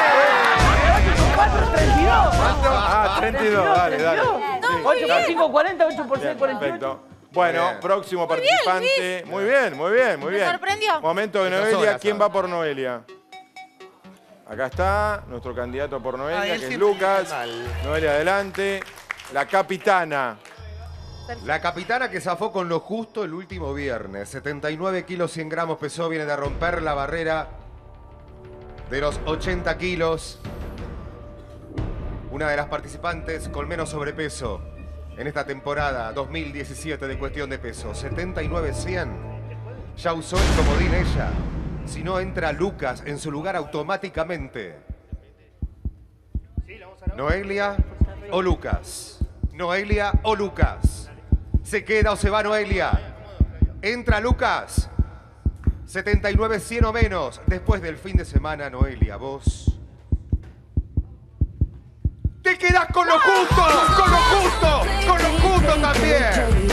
4, 32. Ah, 32, dale, dale. 8 por 5, 40, 8 por 6, 48. Perfecto. Bueno, Bien. próximo bien, participante. Muy bien, muy bien, muy Me bien. sorprendió. Momento de Esas Noelia. horas, ¿Quién ¿sabes? va por Noelia? Acá está nuestro candidato por Noelia, Ay, él que es siempre Lucas. viene mal. Noelia, adelante. La capitana. La capitana que zafó con lo justo el último viernes. 79 kilos 100 gramos pesó, viene de romper la barrera de los 80 kilos. Una de las participantes con menos sobrepeso en esta temporada 2017 de Cuestión de Peso. 79-100. Ya usó el comodín ella. Si no, entra Lucas en su lugar automáticamente. Noelia o Lucas. Noelia o Lucas. ¿Se queda o se va Noelia? Entra Lucas. 79-100 o menos. Después del fin de semana, Noelia, vos. ¡Te quedás con lo justo! ¡Con lo justo! ¡Con lo justo también!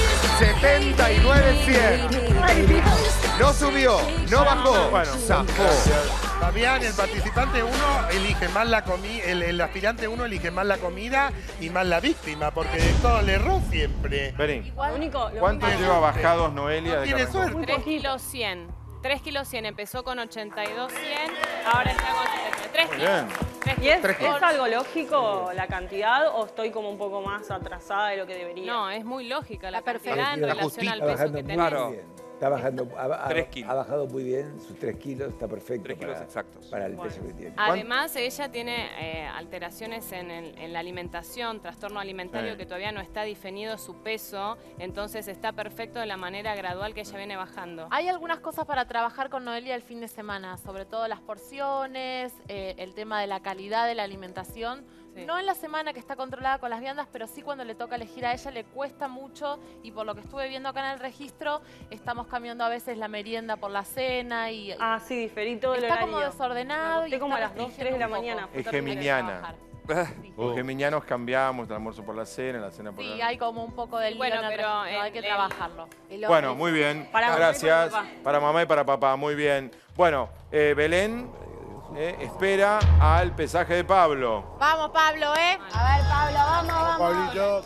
79-100. No subió, no bajó. Bueno, zafó. Fabián, el participante 1 elige más la comida, el aspirante 1 elige más la comida y más la víctima, porque de todo le erró siempre. Vení. Lo ¿Cuánto único- lleva bajados Noelia No de tiene Carrencón? suerte. 3 kilos 100. 3 kilos 100. Empezó con 82,100. Ahora está con 73 Muy kilos. bien. 3 ¿Y es, 3 kilos. es algo lógico la cantidad o estoy como un poco más atrasada de lo que debería? No, es muy lógica la perfecta. cantidad en Está relación al está peso bajando que muy tenés. bien. Está bajando, 3 kilos. ha bajado muy bien, sus 3 kilos, está perfecto 3 kilos para, exactos. para el peso que tiene. Además, ella tiene alteraciones en la alimentación, trastorno alimentario Sí. que todavía no está definido su peso, entonces está perfecto de la manera gradual que ella viene bajando. Hay algunas cosas para trabajar con Noelia el fin de semana, sobre todo las porciones, el tema de la calidad de la alimentación. Sí. No en la semana que está controlada con las viandas, pero sí cuando le toca elegir a ella le cuesta mucho y por lo que estuve viendo acá en el registro, estamos cambiando a veces la merienda por la cena y Ah, sí, diferí todo el está horario. como desordenado. Estoy y como a está las 2, 3 de la restringiendo un mañana. poco. Es Fue terrible. geminiana. trabajar. Los geminianos cambiamos el almuerzo por la cena por Sí, la... hay como un poco del lío Bueno, en el pero registro, hay que trabajarlo. Bueno, muy bien. Para mamá y Gracias. para papá. Para mamá y para papá, muy bien. Bueno, Belén espera al pesaje de Pablo. Vamos, Pablo, ¿eh? A ver, Pablo, vamos. Pablito.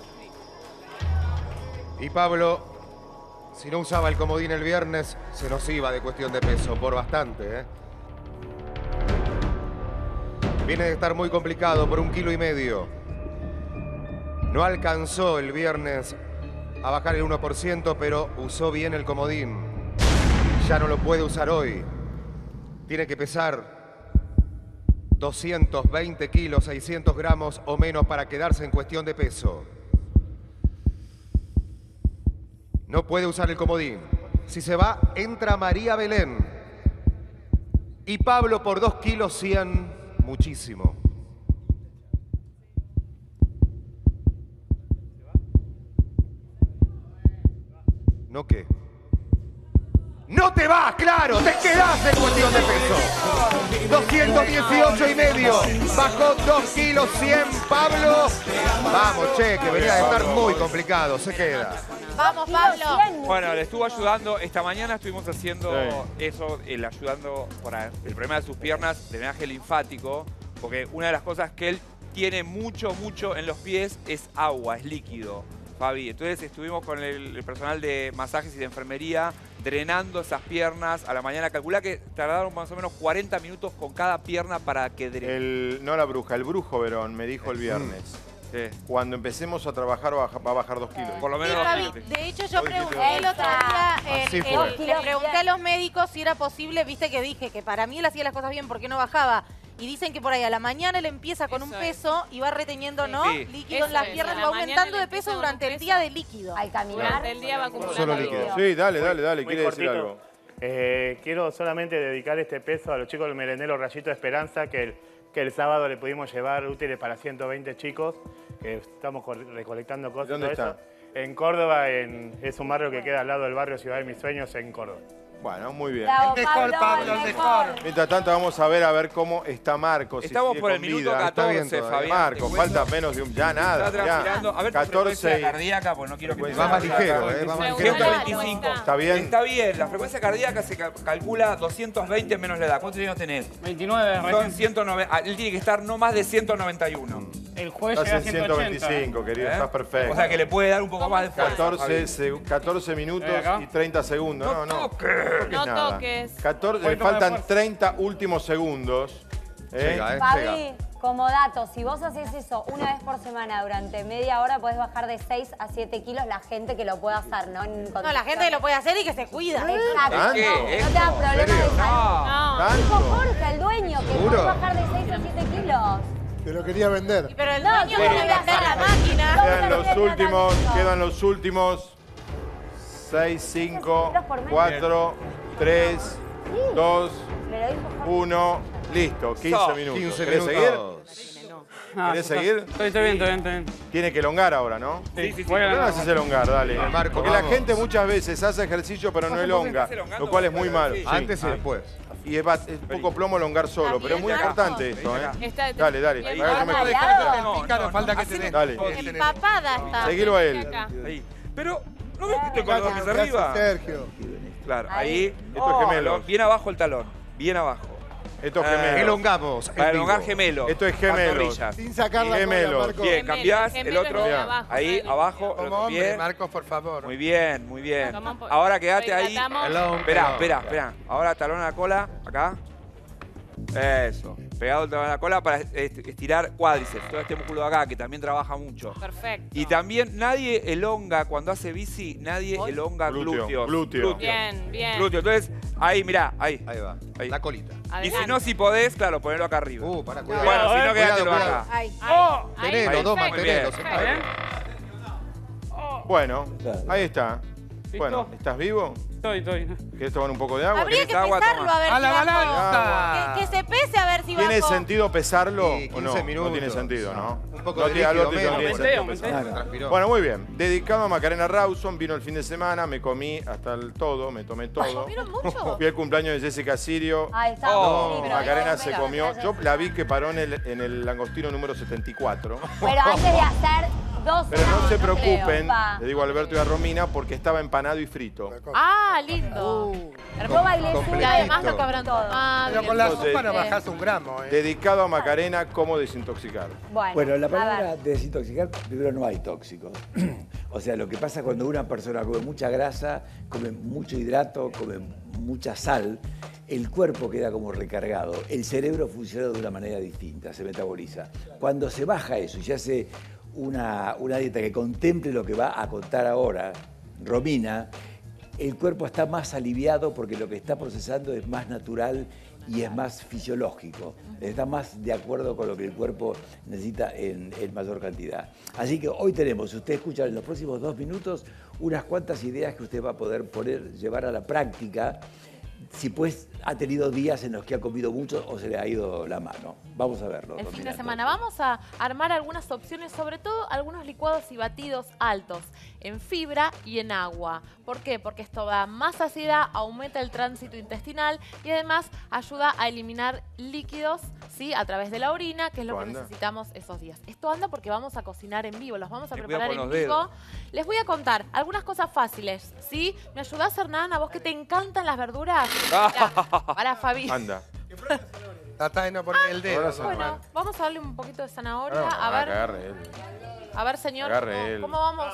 Y Pablo, si no usaba el comodín el viernes, se nos iba de cuestión de peso, por bastante, ¿eh? Viene de estar muy complicado por 1,5 kilos. No alcanzó el viernes a bajar el 1%, pero usó bien el comodín. Ya no lo puede usar hoy. Tiene que pesar 220 kilos, 600 gramos o menos para quedarse en cuestión de peso. No puede usar el comodín. Si se va, entra María Belén. Y Pablo por 2 kilos 100, muchísimo. ¿No qué? ¡No te vas, claro! ¡Te quedás en cuestión de peso! 218 y medio. Bajó 2 kilos 100, Pablo. Vamos, che, que venía de estar muy complicado. Se queda. Vamos, Pablo. Bueno, le estuvo ayudando. Esta mañana estuvimos haciendo eso, ayudando para el problema de sus piernas, drenaje linfático, porque una de las cosas que él tiene mucho en los pies es agua, es líquido, Fabi. Entonces estuvimos con el personal de masajes y de enfermería drenando esas piernas a la mañana. Calculá que tardaron más o menos 40 minutos con cada pierna para que drene. No la bruja, el brujo Verón me dijo el viernes. Cuando empecemos a trabajar va a bajar 2 kilos. Por lo menos Sí, 2 Fabi, kilos. de hecho yo Lo dijiste pregunté el vos. otro día, Así fue. le pregunté a los médicos si era posible, viste que dije que para mí él hacía las cosas bien porque no bajaba. Y dicen que por ahí a la mañana él empieza con un peso y va reteniendo, ¿no? Sí. Líquido en Eso las es, piernas, a va la mañana aumentando él de peso empieza con durante un el día de líquido. Al caminar. Durante el día va acumulando Solo líquido. líquido. Sí, dale, Muy quiere decir cortito. algo. Quiero solamente dedicar este peso a los chicos del merendero Rayito de Esperanza, que el sábado le pudimos llevar útiles para 120 chicos, que estamos recolectando cosas. ¿Dónde todo está? eso. En Córdoba, es un barrio que queda al lado del barrio Ciudad de Mis Sueños, en Córdoba. Bueno, muy bien. Bravo, El mejor, Pablo, el mejor. Mientras tanto vamos a ver cómo está Marcos. si Estamos sigue por el con minuto vida. Está bien 14, todavía. Fabián. Marcos, Te cuento. falta menos de un... Ya nada, Está ya. transpirando. A ver tu frecuencia 14 cardíaca, porque no quiero que te Va más ligero, va más ligero. 125. ¿Está bien? Está bien, la frecuencia cardíaca se calcula 220 menos la edad. ¿Cuántos años tenés? 29 Son recién. 190. Él tiene que estar no más de 191. El juez Estás llega a en 180. 125, querido, ¿Eh? estás perfecto. O sea que le puede dar un poco más de fuerza. 14 minutos acá? y 30 segundos. No toques No nada. toques. 14, le Voy a tomar faltan fuerza. 30 últimos segundos. Llega, llega. Fabi, como dato, si vos haces eso una vez por semana durante media hora, podés bajar de 6 a 7 kilos la gente que lo pueda hacer, ¿no? No, la gente que lo puede hacer y que se cuida. Exacto. ¿Qué? No te da problema de salud. No. Dijo Jorge, el dueño, que ¿Seguro? podés bajar de 6 a 7 kilos. Te lo quería vender. Pero el No, dueño sí. tiene que vender la máquina. Quedan los últimos 6, 5, euros por mes. 4, 3, 2, Me lo dijo Jorge. 1. Listo, 15 minutos. 15 ¿Querés seguir? minutos. ¿Querés seguir? Estoy bien. Tiene que elongar ahora, ¿no? Sí. ¿Por qué no haces elongar? Dale. Marco, Porque la vamos. gente muchas veces hace ejercicio pero no elonga, lo cual es muy malo. Sí. Antes y después. Y es poco plomo elongar solo, pero es muy importante esto, ¿eh? Dale, dale. Ahí, falta que tenés. Dale. Empapada está. Seguilo a él. Ahí. Pero, ¿no ves que estoy con los pies arriba? Sergio. Claro, ahí. Esto es gemelo. Bien abajo el talón. Bien abajo. Esto es gemelo. Elongamos. Para elongar gemelo. Esto es gemelo. Sin sacar la gemelo. cola, Marco. Bien, cambiás el otro. abajo, Ahí, dale. abajo. Como el otro hombre, pie. Marcos, por favor. Muy bien, muy bien. Toma un Ahora quédate ahí. Retratamos. Espera. Ahora talón a la cola, acá. Eso. Pegado el talón a la cola para estirar cuádriceps, todo este músculo de acá que también trabaja mucho. Perfecto. Y también nadie elonga, cuando hace bici, nadie elonga glúteos. Glúteo. Bien, bien. Glúteo. Entonces, ahí, mirá, ahí. Ahí va. Ahí. La colita. Y si no, si podés, claro, ponerlo acá arriba. Para Bueno, cuidado. si no, quédatelo Cuidado. acá. Ahí. Tenelo, Ahí. dos más, Muy bien. tenelo. Ahí. Bueno, ahí está. Bueno, ¿estás vivo? Estoy. ¿Querés tomar un poco de agua? Habría que ¿Querés agua? pesarlo Toma. a ver ¡A si la bajó. balanza! Que se pese a ver si ¿Tiene bajó. sentido pesarlo Sí, o no? 15 minutos. No tiene sentido, ¿no? Un poco No de tiene- líquido Alberto, no menos. tiene sentido Aumenté. pesarlo. Transpiró. Bueno, muy bien. Dedicado a Macarena Rawson, vino el fin de semana, me comí hasta el todo, me tomé todo. ¿Comieron mucho? Fui al cumpleaños de Jessica Sirio. Ahí está. Oh, Sí, pero Macarena no, se mira, comió. mira, Yo la vi que paró en el langostino número 74. Pero antes de hacer 2 Pero no se creo. preocupen, Pa. le digo a Alberto y a Romina, porque estaba empanado y frito. Ah, lindo. Yo bailé Y súper además lo que habrán tomado. Pero con la Entonces, sopa no bajás un gramo, ¿eh? Dedicado a Macarena, ¿cómo desintoxicar? Bueno, la a palabra ver. desintoxicar, primero no hay tóxicos. O sea, lo que pasa cuando una persona come mucha grasa, come mucho hidrato, come mucha sal, el cuerpo queda como recargado. El cerebro funciona de una manera distinta, se metaboliza. Cuando se baja eso y se hace una dieta que contemple lo que va a contar ahora, Romina, el cuerpo está más aliviado porque lo que está procesando es más natural y es más fisiológico. Está más de acuerdo con lo que el cuerpo necesita en mayor cantidad. Así que hoy tenemos, si usted escucha en los próximos 2 minutos, unas cuantas ideas que usted va a poder llevar a la práctica si pues ha tenido días en los que ha comido mucho o se le ha ido la mano. Vamos a verlo. El fin Romina. de semana vamos a armar algunas opciones, sobre todo algunos licuados y batidos altos en fibra y en agua. ¿Por qué? Porque esto da más saciedad, aumenta el tránsito intestinal y además ayuda a eliminar líquidos, ¿sí? A través de la orina, que es lo que ¿Esto anda? necesitamos esos días. Esto anda porque vamos a cocinar en vivo, los vamos a Ten preparar cuidado en con los vivo. Les voy a contar algunas cosas fáciles, ¿sí? ¿Me ayudás, Hernán? ¿A vos que te encantan las verduras? Mirá, para Fabi. Anda. Tratá de no poner el dedo. Ahora Bueno, hermano. vamos a darle un poquito de zanahoria. Que A ver, agarre él. señor, agarre él. ¿cómo vamos?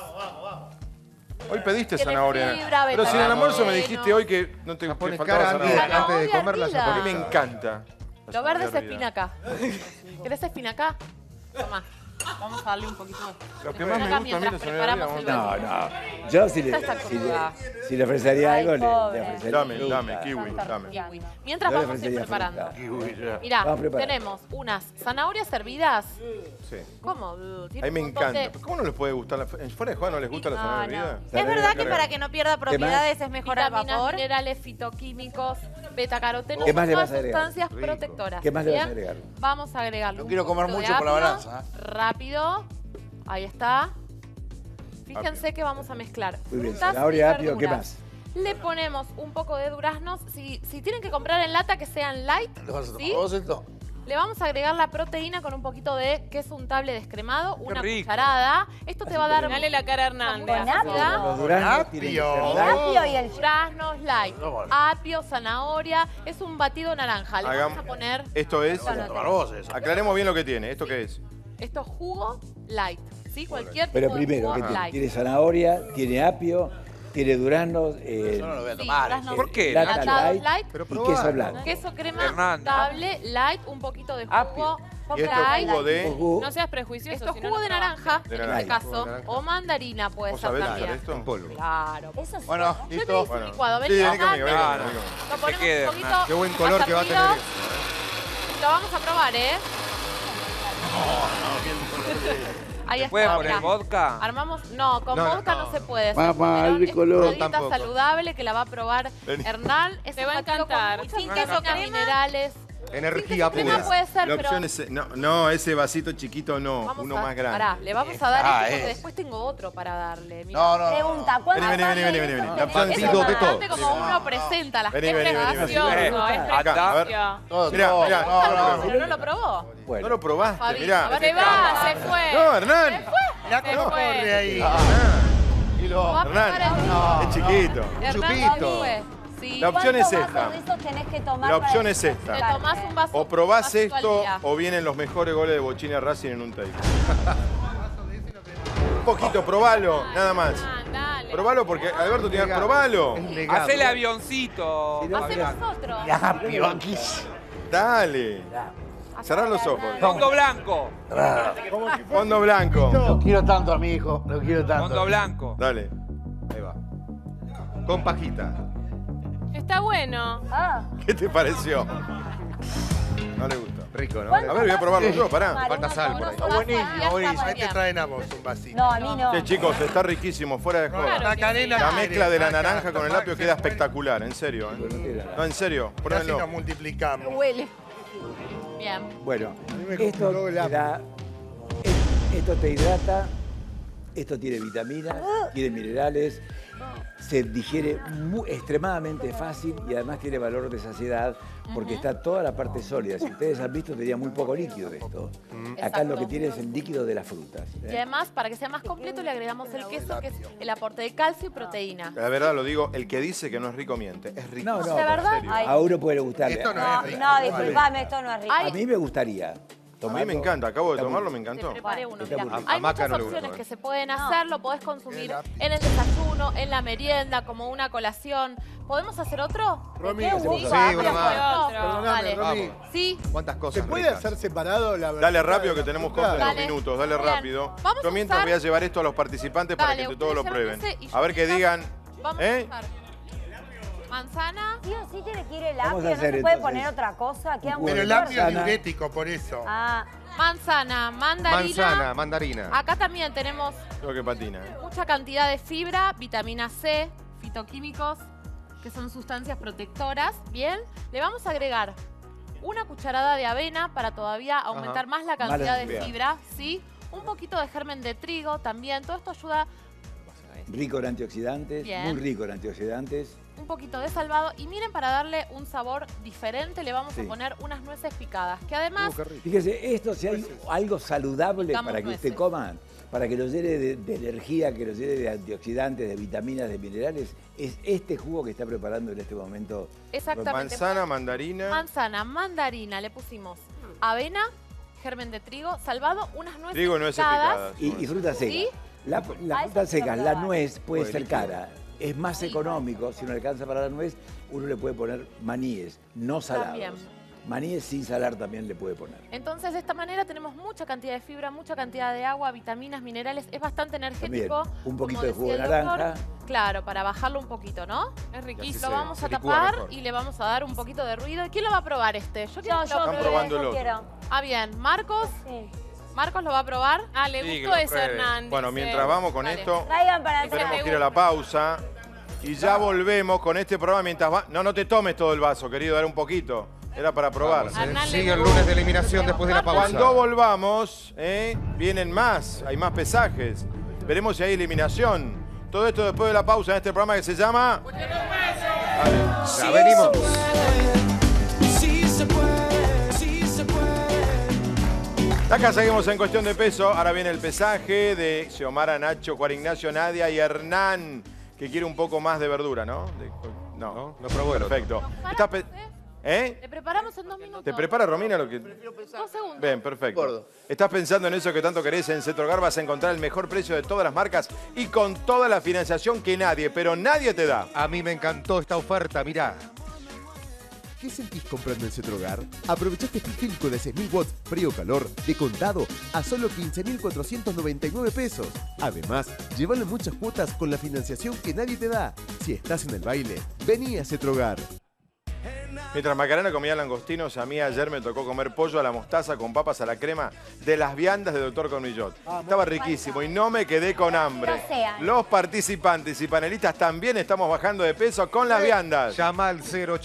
Hoy pediste Tiene zanahoria. fibra, Pero si en el almuerzo me beta-caroteno. dijiste hoy que no te Pone faltaba cara zanahoria. antes de comerla. Zanahoria A mí me hervida. encanta. Lo verde es Zanahoria hervida. espinaca. ¿Querés espinaca? Toma. Vamos a darle un poquito. Lo que más me gusta a mí es la mientras zanahoria preparamos el hervida. batido. No. Yo si le, Esta está cruda. si le ofrecería Ay, algo, le pobre. ofrecería Dame, fruta. dame, kiwi, dame. Kiwi. Mientras Yo le vamos a ir ofrecería preparando. fruta. Mirá, Vamos a preparar. tenemos unas zanahorias hervidas. Sí. ¿Cómo? A Tiene mí me un montón encanta. de- ¿Cómo no les puede gustar la fuera de juego no les gusta la zanahoria hervida? ¿Sabés Es verdad lo que que- para que no pierda propiedades es mejor al Vitaminas, vapor. minerales, fitoquímicos, betacaroteno, ¿Qué más le todas vas a agregar? sustancias Rico. protectoras. ¿Qué más le vas a ¿Bien? agregar? Vamos a agregarle No un quiero comer poquito de mucho por la apio. balanza, Rápido. Ahí está. Fíjense que vamos a mezclar Muy bien, frutas zanahoria, y apio, ¿qué verduras. más? Le ponemos un poco de duraznos. Si tienen que comprar en lata, que sean light. ¿Lo vas a tomar ¿sí? vos esto? Le vamos a agregar la proteína con un poquito de queso untable descremado, una rico. cucharada. Esto te va a dar Dale la cara a Hernán. Con Gracias. Los duraznos tienen que ser Apio. light. Apio y el duraznos light, apio, zanahoria. Es un batido naranja. Le Hagam- vamos a poner Esto es. Vas a tomar vos eso. Aclaremos bien lo que tiene. ¿Esto qué es? esto jugo light. ¿Sí? Cualquier tipo Pero de primero, jugo ¿qué tiene? light. Tiene zanahoria, tiene apio, tiene duraznos, Yo no lo voy a Sí, tomar. duraznos ¿Por qué? lata Atados light, Pero y probá. queso blanco. queso crema Hernán. untable light, un poquito de jugo. Apio. Y esto es light. jugo de. Jugo. No seas prejuicioso. Esto es si no, jugo no de trabaja. naranja, De en naranja. este Jugo caso, de naranja. o mandarina puede ¿Vos ser sabés también. hacer esto? En polvo. Claro. Eso sí. Bueno, Yo te listo. hice un licuado. Sí, vení conmigo, vení Hernán. conmigo, no. vení conmigo. Lo ponemos quede, un poquito Hernán. Qué buen color que va a tener servido. eso. Lo vamos a probar, ¿eh? Ahí está. ¿Puede poner mirá. vodka? Armamos, no, con No, vodka no se puede. Mamá, Pero el es color. una dieta Tampoco. saludable que la va a probar Vení. Hernán. Es Te un va a batido con encantar. muchas Sin vitaminas, queso crema. minerales. Energía Crema pura. puede ser, La pero opción es... No, ese vasito chiquito no, vamos uno a, más grande. pará, le vamos a dar este porque es. después tengo otro para darle. Mirá. No, no, no. Pregunta, ¿cuántos Vení. La opción Es es importante como uno presenta las Vení, es vení. gracioso, es Acá, a ver. precio. Mirá. Pero no lo probó. No lo probaste, Fabito, mirá. se va, se fue. No, Hernán. Se fue. Mirá cómo corre ahí. Va a Hernán, probar es chiquito. Hernán Chupito. fue. Sí. La opción es ¿Cuántos esta. vasos de esos tenés que tomar La para opción es esta. Te tomás un vaso. O probás vasito al esto día. o vienen los mejores goles de Bochini a Racing en un take. Un poquito, probalo, nada más. Dale. Probalo porque Alberto tiene que probalo. Hacele avioncito. Hacemos otro. Rápido aquí. Dale. Cerrá los ojos. Fondo blanco. Fondo blanco. Lo quiero tanto a mi hijo, lo quiero tanto. Fondo blanco. Dale. Ahí va. Con pajita. Está bueno. ¿Qué te pareció? No le gusta. Rico, ¿no? A ver, voy a probarlo yo, pará. Falta sal por ahí. Buenísimo. Ahí te traen a vos un vasito. No, a mí no. Che, chicos, está riquísimo, fuera de joda. Macarena La quiere, mezcla de la Maca, naranja con el apio queda espectacular, en serio. No, en serio, Casi pruébenlo. nos multiplicamos. Huele. Bien. Bueno, me esto compró el te apio. da, esto te hidrata, esto tiene vitaminas, tiene minerales, se digiere extremadamente fácil y además tiene valor de saciedad porque está toda la parte sólida. Si ustedes han visto, tenía muy poco líquido de esto. Acá lo que tiene es el líquido de las frutas. Y además, para que sea más completo, le agregamos el queso, que es el aporte de calcio y proteína. La verdad lo digo, el que dice que no es rico miente. Es rico. No, no, ¿De verdad? en serio. Ay. a uno puede gustarle. Esto no No, es rico. no, disculpame, esto no es rico. A mí me gustaría. A mí me encanta, acabo de Está muy tomarlo, me bien. Te encantó. preparé uno, Está mirá. muy bien. Hay A Maca muchas no le opciones gustó, que se pueden hacer, lo podés consumir en el desayuno, en la merienda, como una colación. ¿Podemos hacer otro? Romy, ¿Qué hacemos gusto? Sí, uno Otro. más. Perdóname, Dale. Romy. Sí. ¿Cuántas ¿Se cosas puede ricas? hacer separado la verdura? Dale rápido que tenemos corte en Claro. 2 minutos, dale Bien. rápido. Vamos Yo a mientras usar- voy a llevar esto a los participantes para Dale, que todos lo ustedes prueben. llévense y yo A ver que mientras digan. Vamos ¿Eh? a usar manzana. Sí o sí tiene que ir el Vamos a apio, no hacer se puede entonces poner otra cosa. Queda muy Pero el fuerte. apio es diurético, por eso. Ah, Manzana, mandarina. Manzana, mandarina. Acá también tenemos Creo que patina. mucha cantidad de fibra, vitamina C, fitoquímicos, que son sustancias protectoras. Bien, le vamos a agregar una cucharada de avena para todavía aumentar más la cantidad de Bien. fibra, ¿sí? Un poquito de germen de trigo también. Todo esto ayuda. Rico en antioxidantes, Bien. muy rico en antioxidantes. Un poquito de salvado. Y miren, para darle un sabor diferente, le vamos Sí. a poner unas nueces picadas. Que además, Fíjese, esto si hay algo saludable Damos para que usted nueces. coma, para que lo llene de energía, que lo llene de antioxidantes, de vitaminas, de minerales, es este jugo que está preparando en este momento. exactamente. Manzana, mandarina. Manzana, mandarina, le pusimos avena, germen de trigo, salvado, unas nueces Trigo y nueces picadas. picadas. Y frutas secas. ¿Sí? La fruta seca, la nuez puede ser cara. Es más Sí. económico, si no alcanza para la nuez, uno le puede poner maníes, no salados. También. Maníes sin salar también le puede poner. Entonces, de esta manera tenemos mucha cantidad de fibra, mucha cantidad de agua, vitaminas, minerales. Es bastante energético. También, un poquito como de jugo de decía el doctor. naranja. Claro, para bajarlo un poquito, ¿no? Es riquísimo. Lo vamos se a licúa tapar mejor. y le vamos a dar un poquito de ruido. ¿Quién lo va a probar este? Yo quiero que lo Están pruebe. probando el yo otro. quiero. Ah, bien. Marcos. Sí. Marcos lo va a probar. Ah, le Sí, que gustó lo eso, pruebe. Hernán. Bueno, dice. mientras vamos con Dale. esto, Traigan para hacer. tenemos que ir a la pausa. Y ya volvemos con este programa mientras va. No te tomes todo el vaso, querido, dale un poquito. Era para probar. Sigue el lunes de eliminación después de la pausa. Cuando volvamos, vienen más, hay más pesajes. Veremos si hay eliminación. Todo esto después de la pausa en este programa que se llama... Ya venimos. Acá seguimos en Cuestión de Peso. Ahora viene el pesaje de Xiomara, Nacho, Juan Ignacio, Nadia y Hernán, que quiere un poco más de verdura, ¿no? No, no probó el otro. Perfecto. ¿Estás ¿Eh? Le preparamos en 2 minutos. ¿Te prepara Romina lo que...? 2 segundos. Bien, perfecto. ¿Estás pensando en eso que tanto querés? En Cetrogar vas a encontrar el mejor precio de todas las marcas y con toda la financiación que nadie, pero nadie te da. A mí me encantó esta oferta, mirá. ¿Qué sentís comprando en Cetrogar? Aprovechaste este filtro de 6.000 watts frío-calor de contado a solo 15.499 pesos. Además, llévalo en muchas cuotas con la financiación que nadie te da. Si estás en el baile, vení a Cetrogar. Mientras Macarena comía langostinos, a mí ayer me tocó comer pollo a la mostaza con papas a la crema de las viandas de Dr. Cornillot. Estaba riquísimo y no me quedé con hambre. No sean. Los participantes y panelistas también estamos bajando de peso con las viandas. Llama al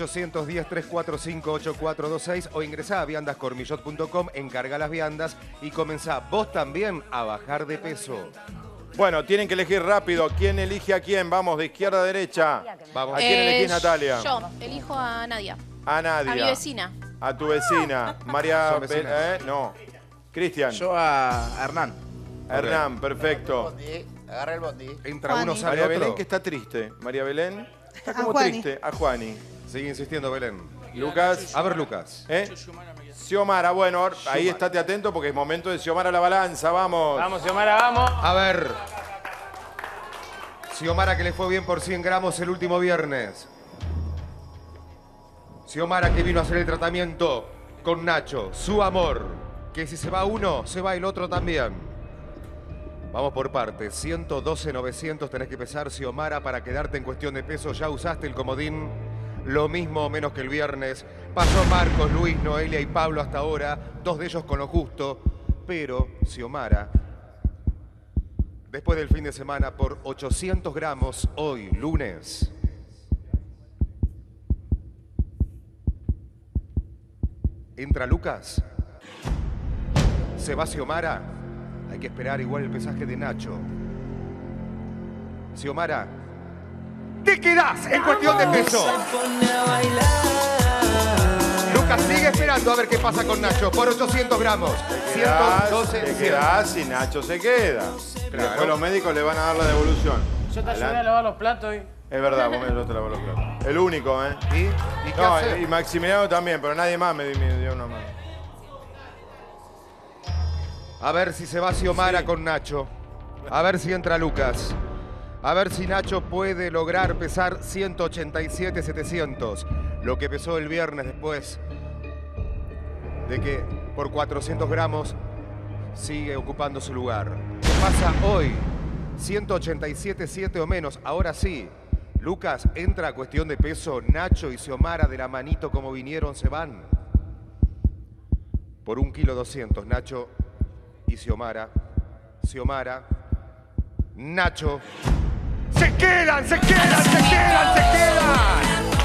0810-345-8426 o ingresá a viandascormillot.com, encarga las viandas y comenzá vos también a bajar de peso. Bueno, tienen que elegir rápido. ¿Quién elige a quién? Vamos, de izquierda a derecha. Vamos. ¿A quién elegís, Natalia? Yo elijo a Nadia. A Nadia. A mi vecina. A tu vecina. María... ¿Son vecinas? No. Cristian. Yo a Hernán. A Hernán, perfecto. Agarra el bondi. Entra Juani. uno, sale María otro. Belén, que está triste. María Belén está como Juani. triste. A Juani. Sigue insistiendo, Belén. Lucas. A ver, Lucas. Xiomara, bueno, ahí estate atento porque es momento de Xiomara la balanza. Vamos. Vamos, Xiomara, vamos. A ver. Xiomara, que le fue bien por 100 gramos el último viernes. Xiomara, que vino a hacer el tratamiento con Nacho, su amor. Que si se va uno, se va el otro también. Vamos por partes. 112,900 tenés que pesar, Xiomara, para quedarte en cuestión de peso. Ya usaste el comodín. Lo mismo o menos que el viernes. Pasó Marcos, Luis, Noelia y Pablo hasta ahora. 2 de ellos con lo justo. Pero Xiomara, después del fin de semana, por 800 gramos, hoy, lunes. Entra Lucas. Se va Xiomara. Hay que esperar igual el pesaje de Nacho. Xiomara, te quedás en cuestión de peso. Lucas sigue esperando a ver qué pasa con Nacho por 800 gramos. 112. Te quedás y Nacho se queda. Claro. Después los médicos le van a dar la devolución. Yo te ayudé Adelante. a lavar los platos y... Es verdad, vos yo te lavo los platos. El único, ¿eh? ¿Y qué No, hace? y Maximiliano también, pero nadie más me dio una mano. A ver si se va Xiomara con Nacho. A ver si entra Lucas. A ver si Nacho puede lograr pesar 187,700. Lo que pesó el viernes después de que por 400 gramos sigue ocupando su lugar. ¿Qué pasa hoy? 187,7 o menos. Ahora sí. Lucas entra a cuestión de peso. Nacho y Xiomara de la manito como vinieron se van. Por 1,2 kg. Nacho y Xiomara. Xiomara. Nacho. ¡Se quedan! ¡Se quedan! ¡Se quedan! ¡Se quedan!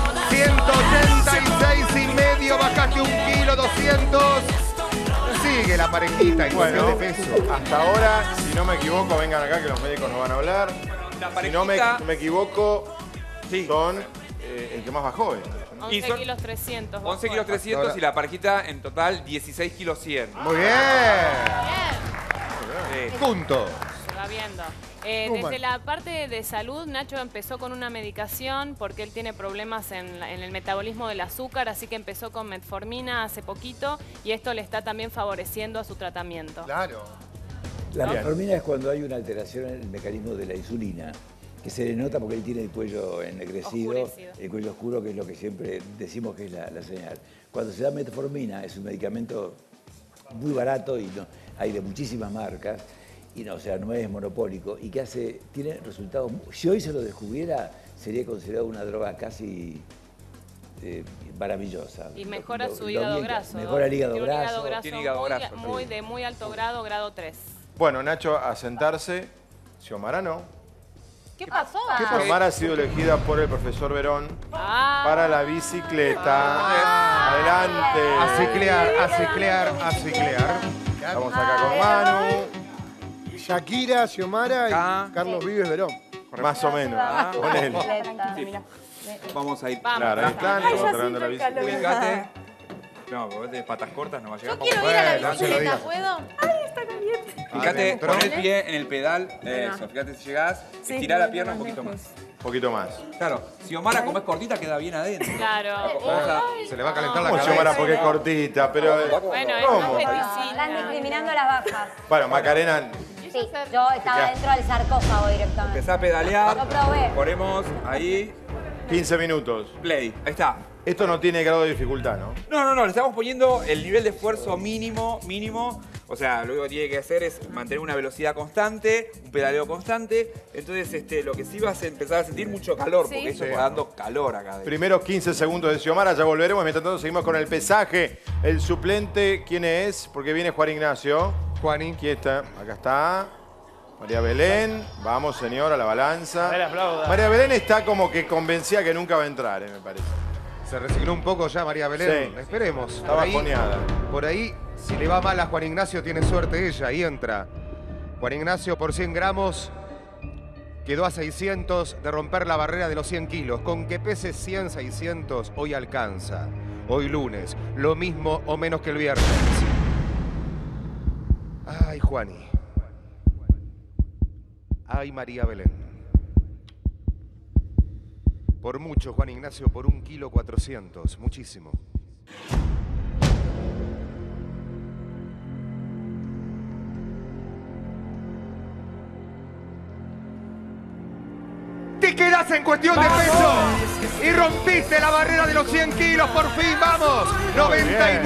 186,5. Bajaste 1,2 kg. Sigue la parejita en cuestión de peso. Hasta ahora, si no me equivoco, vengan acá que los médicos nos van a hablar. Si no me equivoco, son el que más bajó. 11 kilos 300. 11 kilos 300 y la parejita en total 16 kilos 100. Muy bien. Punto. Se va viendo. Desde la parte de salud, Nacho empezó con una medicación porque él tiene problemas en el metabolismo del azúcar, así que empezó con metformina hace poquito y esto le está también favoreciendo a su tratamiento. Claro. La metformina es cuando hay una alteración en el mecanismo de la insulina, que se le nota porque él tiene el cuello ennegrecido, el cuello oscuro, que es lo que siempre decimos que es la señal. Cuando se da metformina es un medicamento muy barato y hay de muchísimas marcas, y no, o sea, no es monopólico y que tiene resultados. Si hoy se lo descubriera, sería considerado una droga casi maravillosa. Y mejora su hígado graso. Mejora el hígado Tiene un graso. Tiene hígado graso de muy alto grado, grado 3. Bueno, Nacho, a sentarse. Xiomara no. ¿Qué pasó? Xiomara ha sido elegida por el profesor Verón para la bicicleta. Adelante. A ciclear, a ciclear, a ciclear. Vamos acá con Manu. Shakira, Xiomara y Carlos Vives Verón. Más o menos. Con él. Vamos a ir. Claro, ahí están. Estamos trayendo la bicicleta. Ubicate. No, porque de patas cortas no va a llegar. Yo quiero ir a la bicicleta, ¿puedo? Ay, está caliente. Fíjate, pon el pie en el pedal. Eso, fíjate si llegás. Sí, Estirá la no, pierna no, un poquito lejos. más. Un poquito más. Claro, si Xiomara, como es cortita, queda bien adentro. Claro. Se le va a calentar la ¿Cómo cabeza. Xiomara porque es cortita? Pero, Bueno, es ¿cómo? más Están peticina. discriminando a las bajas. Bueno, Macarena. Sí, yo estaba dentro del sarcófago directamente. Empezá a pedalear. Lo probé. Ponemos ahí. 15 minutos. Play. Ahí está. Esto no tiene grado de dificultad, ¿no? No, le estamos poniendo el nivel de esfuerzo mínimo. O sea, lo único que tiene que hacer es mantener una velocidad constante, un pedaleo constante. Entonces, lo que sí vas a empezar a sentir mucho calor, porque eso va dando calor acá adentro. Primeros 15 segundos de Xiomara, ya volveremos. Mientras tanto, seguimos con el pesaje. El suplente, ¿quién es? Porque viene Juan Ignacio. Juani. ¿Quién está? Acá está. María Belén. Vamos, señora, la balanza. María Belén está como que convencida que nunca va a entrar, me parece. Se resignó un poco ya María Belén. Sí. Esperemos. Está bajoneada. Por ahí, si le va mal a Juan Ignacio, tiene suerte ella y entra. Juan Ignacio por 100 gramos quedó a 600 de romper la barrera de los 100 kilos. Con que pese 100, 600, hoy alcanza. Hoy lunes, lo mismo o menos que el viernes. Ay, Juani. Ay, María Belén. Por mucho, Juan Ignacio, por 1 kilo 400. Muchísimo. Te quedas en cuestión de peso y rompiste la barrera de los 100 kilos. Por fin, vamos. 99,2.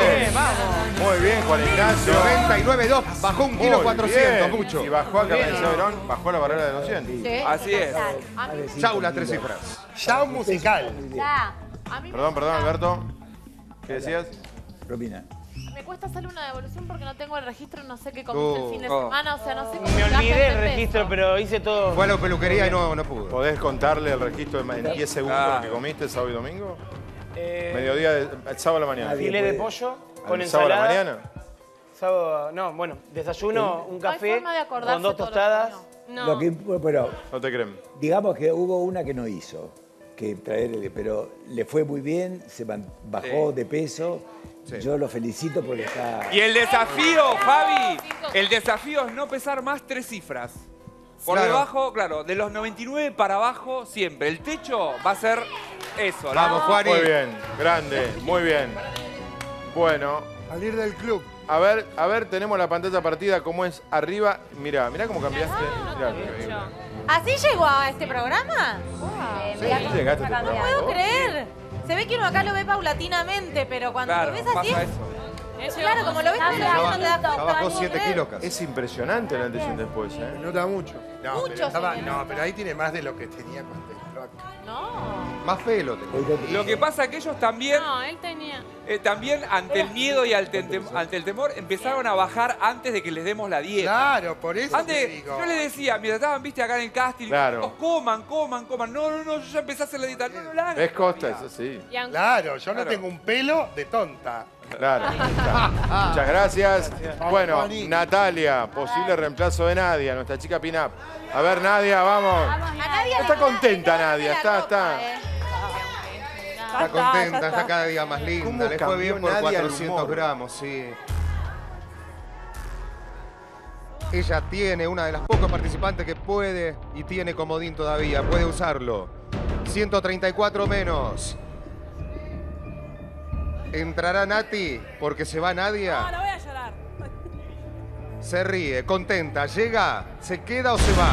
Muy bien, Juan Ignacio. 99,2. Bajó 1 kilo 400. Mucho. Y bajó acá, Verón, bajó la barrera de los 100. Sí. Así es. Chau, las 3 cifras. Ya un musical. Ya. Perdón, Alberto. ¿Qué decías? Romina. Me cuesta hacerle una devolución porque no tengo el registro, no sé qué comiste el fin de semana, o sea, no sé cómo Me gastas olvidé el peso. registro, pero hice todo. Fue a la peluquería y no pudo. ¿Podés contarle el registro en 10 segundos lo que comiste el sábado y domingo? Mediodía, el sábado a la mañana. Filé de pollo con ¿El sábado a la ensalada. mañana? Sábado, no, bueno, desayuno, un No hay café forma de acordarse con 2 todo lo que tostadas. comió. Lo que, pero No te creen. digamos que hubo una que no hizo, que traerle, pero le fue muy bien, bajó de peso. Yo lo felicito porque está... Y el desafío, Fabi, el desafío es no pesar más 3 cifras. Por Claro. debajo, claro, de los 99 para abajo siempre. El techo va a ser eso. Vamos, Juani. Muy bien, grande, muy bien. Bueno. Salir del club. A ver, tenemos la pantalla partida, cómo es arriba. Mirá cómo cambiaste. Mirá. ¿Así llegó a este programa? Sí, llegaste a este No programa. puedo creer. Se ve que uno acá lo ve paulatinamente, pero cuando Claro, lo ves así... pasa es claro, como lo ves Ya no te das Ya cuenta. bajó ni 7 creer. kilos casi. Es impresionante el antes y el después, ¿eh? Nota mucho. No, Mucho, pero, señor. pero ahí tiene más de lo que tenía cuando entró acá. No. Más pelo tenés. Lo que pasa es que ellos también, No, él tenía... también ante el miedo y ante el temor, empezaron a bajar antes de que les demos la dieta. Claro, por eso te Antes, digo. yo les decía, mientras estaban, viste, acá en el casting, Claro. coman. No, yo ya empecé a hacer la dieta. No la hagan. ¿Ves, Costa? Eso sí. Y aunque- Claro, yo no Claro. tengo un pelo de tonta. Claro. Muchas gracias. Bueno, Juani. Natalia, posible reemplazo de Nadia, nuestra chica pin-up. A ver, Nadia, vamos. A nadie Está le contenta queda Nadia, la está. ropa, Está contenta, está cada día más ¿Cómo linda. Le fue cambió bien por Nadia el 400 humor? gramos, sí. Ella tiene una de las pocas participantes que puede y tiene comodín todavía. Puede usarlo. 134 menos. ¿Entrará Nati porque se va Nadia? No, no voy a llorar. Se ríe, contenta. ¿Llega? ¿Se queda o se va?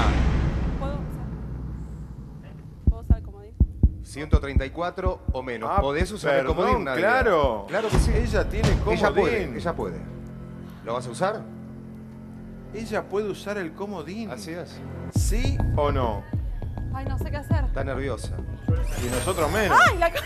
¿Puedo usar el comodín? 134 o menos. ¿Podés usar el perdón, comodín, Nadia? claro. Claro que sí. Ella tiene comodín. Ella puede. ¿Lo vas a usar? Ella puede usar el comodín. Así es. ¿Sí o no? Ay, no sé qué hacer. Está nerviosa. Y nosotros menos. ¡Ay, la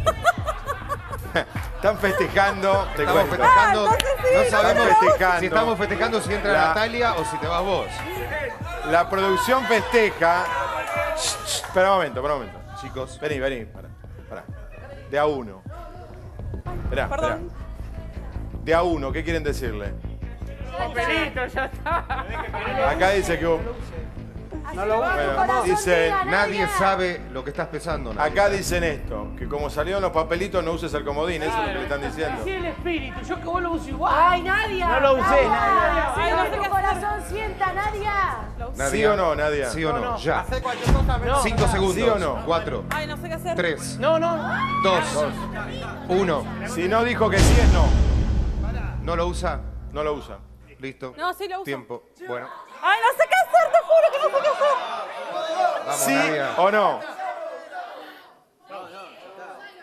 Están festejando. Te Estamos cuento. festejando. entonces sí, No no sabemos festejando. si estamos festejando si entra La- Natalia o si te vas vos. La producción festeja. Espera un momento. Chicos. Vení. Pará. De a uno. Esperá. Perdón. De a uno, ¿qué quieren decirle? Papelito, ya está. Acá dice que... No lo Bueno, dicen... Nadie sabe lo que estás pesando, Nadia. Acá dicen esto, que como salieron los papelitos no uses el comodín, eso es lo que le están diciendo. Así el espíritu, yo que vos lo uso igual. ¡Ay, Nadia! No lo usé, Nadia. Ay, no no sé tu qué corazón sienta, Nadia. Nadia, ¿Sí o no, Nadia? ¿Sí o no? Ya. Hacer cualquier cosa menos. 5 segundos. ¿Sí o no? 4, Ay, no sé qué hacer. 3, No. 2, 1. Si no dijo que sí es no. ¿No lo usa? No lo usa. Listo. No, sí lo uso. Tiempo. Bueno. Ay, no sé qué hacer, te juro que no sé qué hacer. Vamos, ¿Sí Nadia. o no?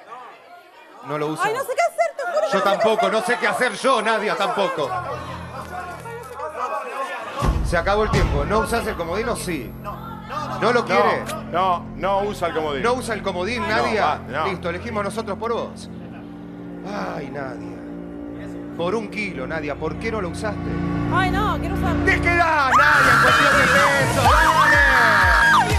No lo usa. Ay, no sé qué hacer, te juro. Yo tampoco. No sé qué hacer yo, Nadia, tampoco. Se acabó el tiempo. ¿No usás el comodín o sí? ¿No lo quiere? No usa el comodín. ¿No usa el comodín, No, Nadia? no. Listo, elegimos nosotros por vos. Ay, Nadia. Por 1 kilo, Nadia. ¿Por qué no lo usaste? Ay, no, quiero usarlo. ¡Te quedás, Nadia, en cuestión de peso! ¡Dale!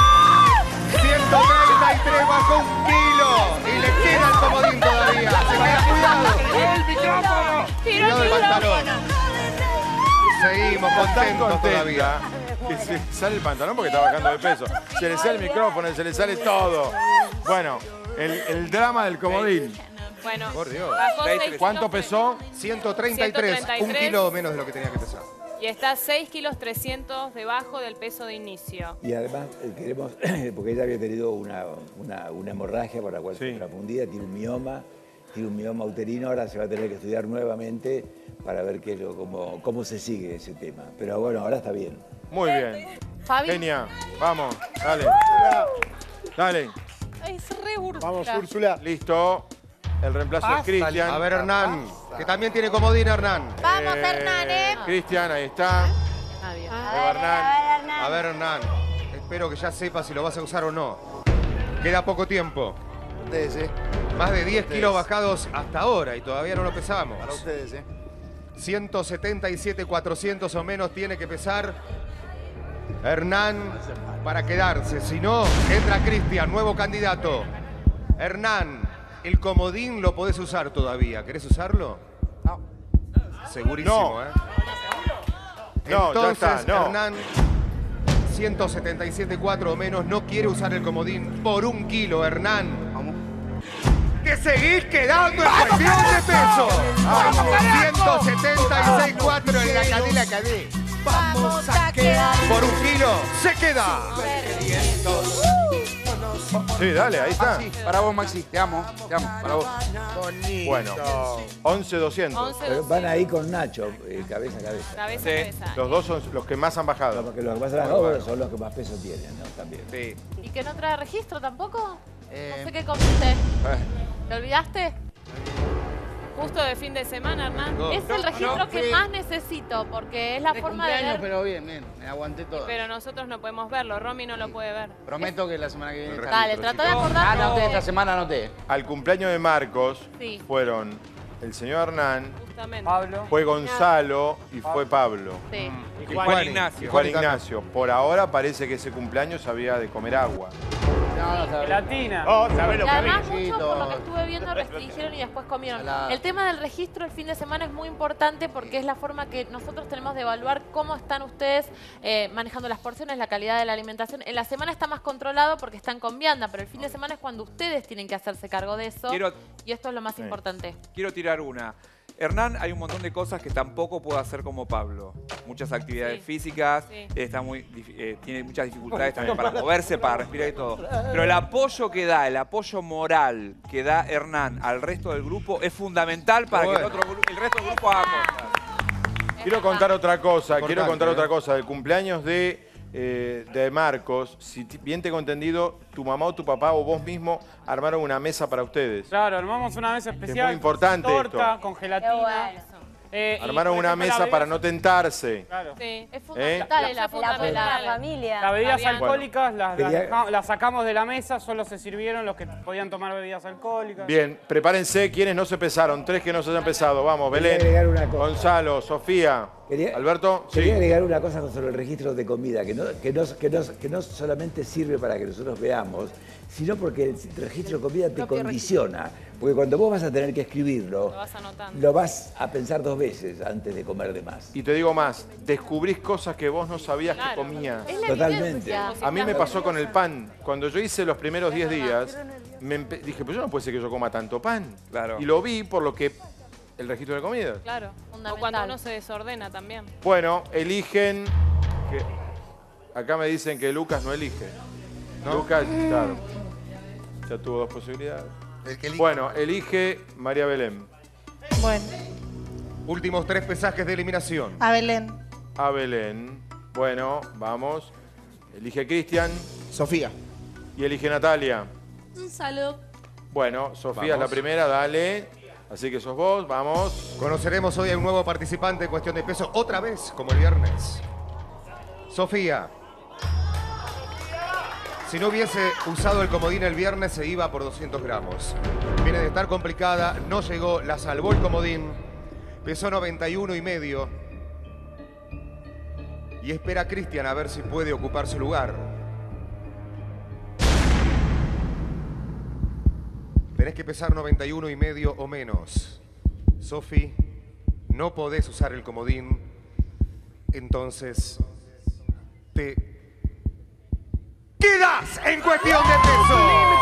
133 bajó 1 kilo. Y le queda el comodín todavía. Se queda, cuidado. ¡El micrófono! Cuidado el pantalón. Seguimos contentos todavía. Que se sale el pantalón porque está bajando de peso. Se le sale el micrófono, se le sale todo. Bueno, el drama del comodín. Bueno, Por Dios. bajó 6 ¿Cuánto pesó? 133. 1 kilo menos de lo que tenía que pesar. y está 6 kilos 300 debajo del peso de inicio. Y además queremos, porque ella había tenido una hemorragia por la cual fue confundida, tiene un mioma uterino, ahora se va a tener que estudiar nuevamente para ver qué es cómo se sigue ese tema. Pero bueno, ahora está bien. Muy bien. Fabi. Genia, vamos, dale. Dale. Es re Úrsula. Vamos, Úrsula. Listo. El reemplazo es Cristian. A ver, Hernán, que también tiene comodín, Hernán. Vamos, Hernán, Cristian, ahí está. A ver, Hernán. Espero que ya sepas si lo vas a usar o no. Queda poco tiempo. Ustedes, Más de 10 kilos bajados hasta ahora y todavía no lo pesamos. Para ustedes, 177,400 o menos tiene que pesar Hernán para quedarse. Si no, entra Cristian, nuevo candidato. Hernán, el comodín lo podés usar todavía. ¿Querés usarlo? No. Segurísimo, No. ¿eh? No, ya Entonces, está, no. Hernán, 177,4 o menos, no quiere usar el comodín por 1 kilo, Hernán. Vamos. ¡Que seguís quedando en cuestión de peso! ¡Vamos! 176,4 en la cadena cadé. Vamos a quedar. Por 1 kilo, se queda. Sí, dale, ahí está. Para vos, Maxi, te amo, para vos. Bueno, 11,200. Pero van ahí con Nacho, cabeza a cabeza. Cabeza a cabeza. Los dos son los que más han bajado. Porque los que más han bajado son los que más peso tienen, ¿no? También. Sí. ¿Y que no trae registro tampoco? No sé qué comiste. ¿Lo olvidaste? Justo de fin de semana, Hernán. Es el registro que fui- más necesito, porque es la de forma de cumpleaños, ver. pero bien, me aguanté todo. Pero nosotros no podemos verlo, Romy no lo puede ver. Prometo que la semana que viene... está Dale, listo, trata de chicos. acordarte. Anoté, esta semana anoté. Al cumpleaños de Marcos Sí. fueron el señor Hernán, Justamente. Pablo. fue Gonzalo y fue Pablo. Sí. Y Juan Ignacio. Y Juan Ignacio. Por ahora parece que ese cumpleaños había de comer agua. No, no sabés. Gelatina. Oh, ¿sabés Y lo que además vi? muchos, por lo que estuve viendo, restringieron y después comieron. El tema del registro el fin de semana es muy importante porque es la forma que nosotros tenemos de evaluar cómo están ustedes manejando las porciones, la calidad de la alimentación. En la semana está más controlado porque están con vianda, pero el fin de semana es cuando ustedes tienen que hacerse cargo de eso. Y esto es lo más importante. Quiero tirar una. Hernán, hay un montón de cosas que tampoco puede hacer como Pablo. Muchas actividades físicas, está tiene muchas dificultades también para moverse, para respirar y todo. Pero el apoyo que da, el apoyo moral que da Hernán al resto del grupo es fundamental para que el resto del grupo haga cosas. Quiero contar otra cosa, Importante, Del cumpleaños de Marcos, si bien tengo entendido, tu mamá o tu papá o vos mismo armaron una mesa para ustedes. Claro, armamos una mesa especial. muy importante torta, esto. con gelatina. Armaron una mesa para no tentarse. Claro. Sí. Es fundamental el apoyo de la familia. Las bebidas alcohólicas Quería- las sacamos de la mesa, solo se sirvieron los que podían tomar bebidas alcohólicas. Bien, prepárense quienes no se pesaron, 3 que no se hayan pesado. Vamos, Quería Belén, agregar una cosa. Gonzalo, Sofía, Alberto. Quería Sí. agregar una cosa sobre el registro de comida, que no solamente sirve para que nosotros veamos, sino porque el registro de comida te condiciona. Porque cuando vos vas a tener que escribirlo, Lo vas anotando. lo vas a pensar 2 veces antes de comer de más. Y te digo más, descubrís cosas que vos no sabías que comías. Es la Totalmente. evidencia. A mí me pasó con el pan. Cuando yo hice los primeros 10 días, dije, pues yo no puede ser que yo coma tanto pan. Claro. Y lo vi por lo que el registro de comida. Claro. O cuando uno se desordena también. Bueno, eligen. Acá me dicen que Lucas no elige. Lucas, claro. Ya tuvo 2 posibilidades. Bueno, elige María Belén. Bueno, Últimos 3 pesajes de eliminación. a Belén. A Belén. Bueno, vamos. Elige Cristian. Sofía. Y elige Natalia. Un saludo. Bueno, Sofía es la Vamos. primera, dale. Así que sos vos, vamos. Conoceremos hoy a un nuevo participante en cuestión de peso, otra vez, como el viernes. Sofía. Si no hubiese usado el comodín el viernes, se iba por 200 gramos. Viene de estar complicada, no llegó, la salvó el comodín. Pesó 91,5. Y espera a Cristian a ver si puede ocupar su lugar. Tenés que pesar 91,5 o menos. Sofi, no podés usar el comodín. Entonces, te quedas en cuestión de peso.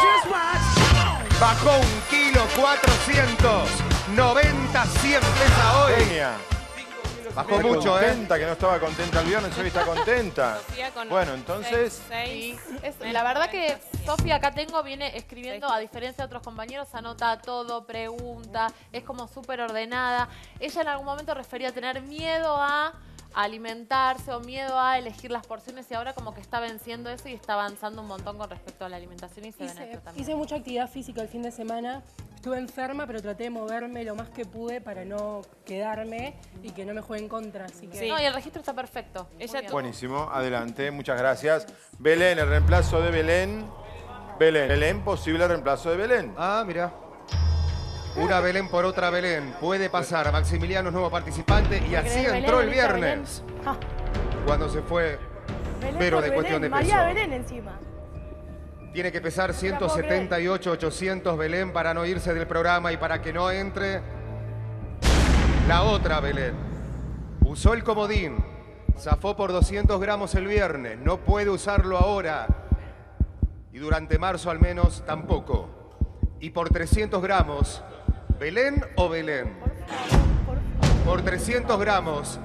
Bajó 1,400 kg. 90-100 pesa hoy. Bajó mucho, contenta, que no estaba contenta el viernes, hoy está contenta. Bueno, entonces... La verdad que Sofía, acá viene escribiendo, a diferencia de otros compañeros, anota todo, pregunta, es como súper ordenada. Ella en algún momento refería a tener miedo a alimentarse o miedo a elegir las porciones y ahora como que está venciendo eso y está avanzando un montón con respecto a la alimentación y se ven esto también. Hice mucha actividad física el fin de semana. Estuve enferma, pero traté de moverme lo más que pude para no quedarme y que no me juegue en contra. Así que... Sí. No, y el registro está perfecto. Buenísimo, adelante, muchas gracias. Belén, el reemplazo de Belén. Belén, posible reemplazo de Belén. Ah, mira. Una Belén por otra Belén. Puede pasar. Maximiliano es nuevo participante y así entró el viernes. Cuando se fue Vero de cuestión de peso. María Belén encima. Tiene que pesar 178,800 Belén para no irse del programa y para que no entre la otra Belén. Usó el comodín, zafó por 200 gramos el viernes, no puede usarlo ahora y durante marzo al menos tampoco. Y por 300 gramos, ¿Belén o Belén? Por 300 gramos,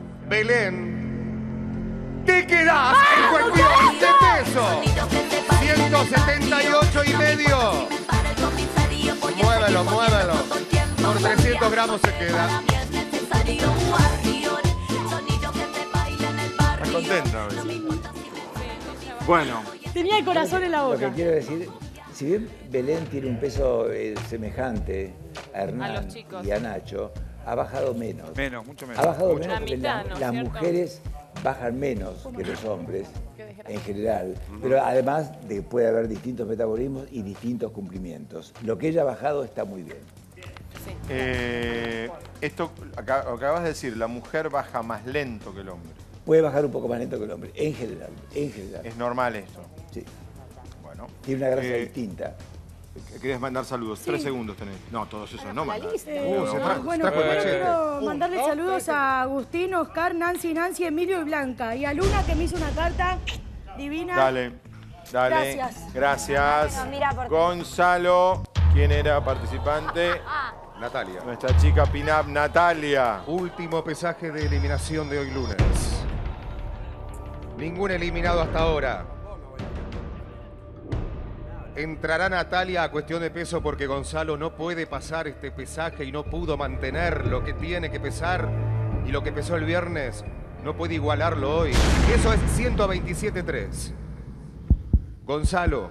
Belén, te quedás en cuestión de peso. 178,5. Muévelo. Por 300 gramos se queda. ¿Estás contenta hoy? Bueno. Tenía el corazón en la boca. Lo que quiero decir, si bien Belén tiene un peso semejante a Hernán y a Nacho, ha bajado menos. Mucho menos. Ha bajado menos porque mitad, ¿no? las mujeres bajan menos que los hombres en general, pero además puede haber distintos metabolismos y distintos cumplimientos. Lo que ella ha bajado está muy bien. Esto acabas de decir, la mujer baja más lento que el hombre. Puede bajar un poco más lento que el hombre, en general. Es normal esto. Sí. Bueno. Tiene una grasa distinta. ¿Querías mandar saludos? Sí. 3 segundos tenés. No, todos esos no mandar. Bueno, primero quiero mandarle saludos a Agustín, Oscar, Nancy, Emilio y Blanca. Y a Luna, que me hizo una carta divina. Dale. Gracias. Bueno, mira, Gonzalo, ¿quién era participante? Natalia. Nuestra chica Pinap, Natalia. Último pesaje de eliminación de hoy lunes. Ningún eliminado hasta ahora. Entrará Natalia a cuestión de peso porque Gonzalo no puede pasar este pesaje y no pudo mantener lo que tiene que pesar y lo que pesó el viernes no puede igualarlo hoy. Eso es 127,3. Gonzalo,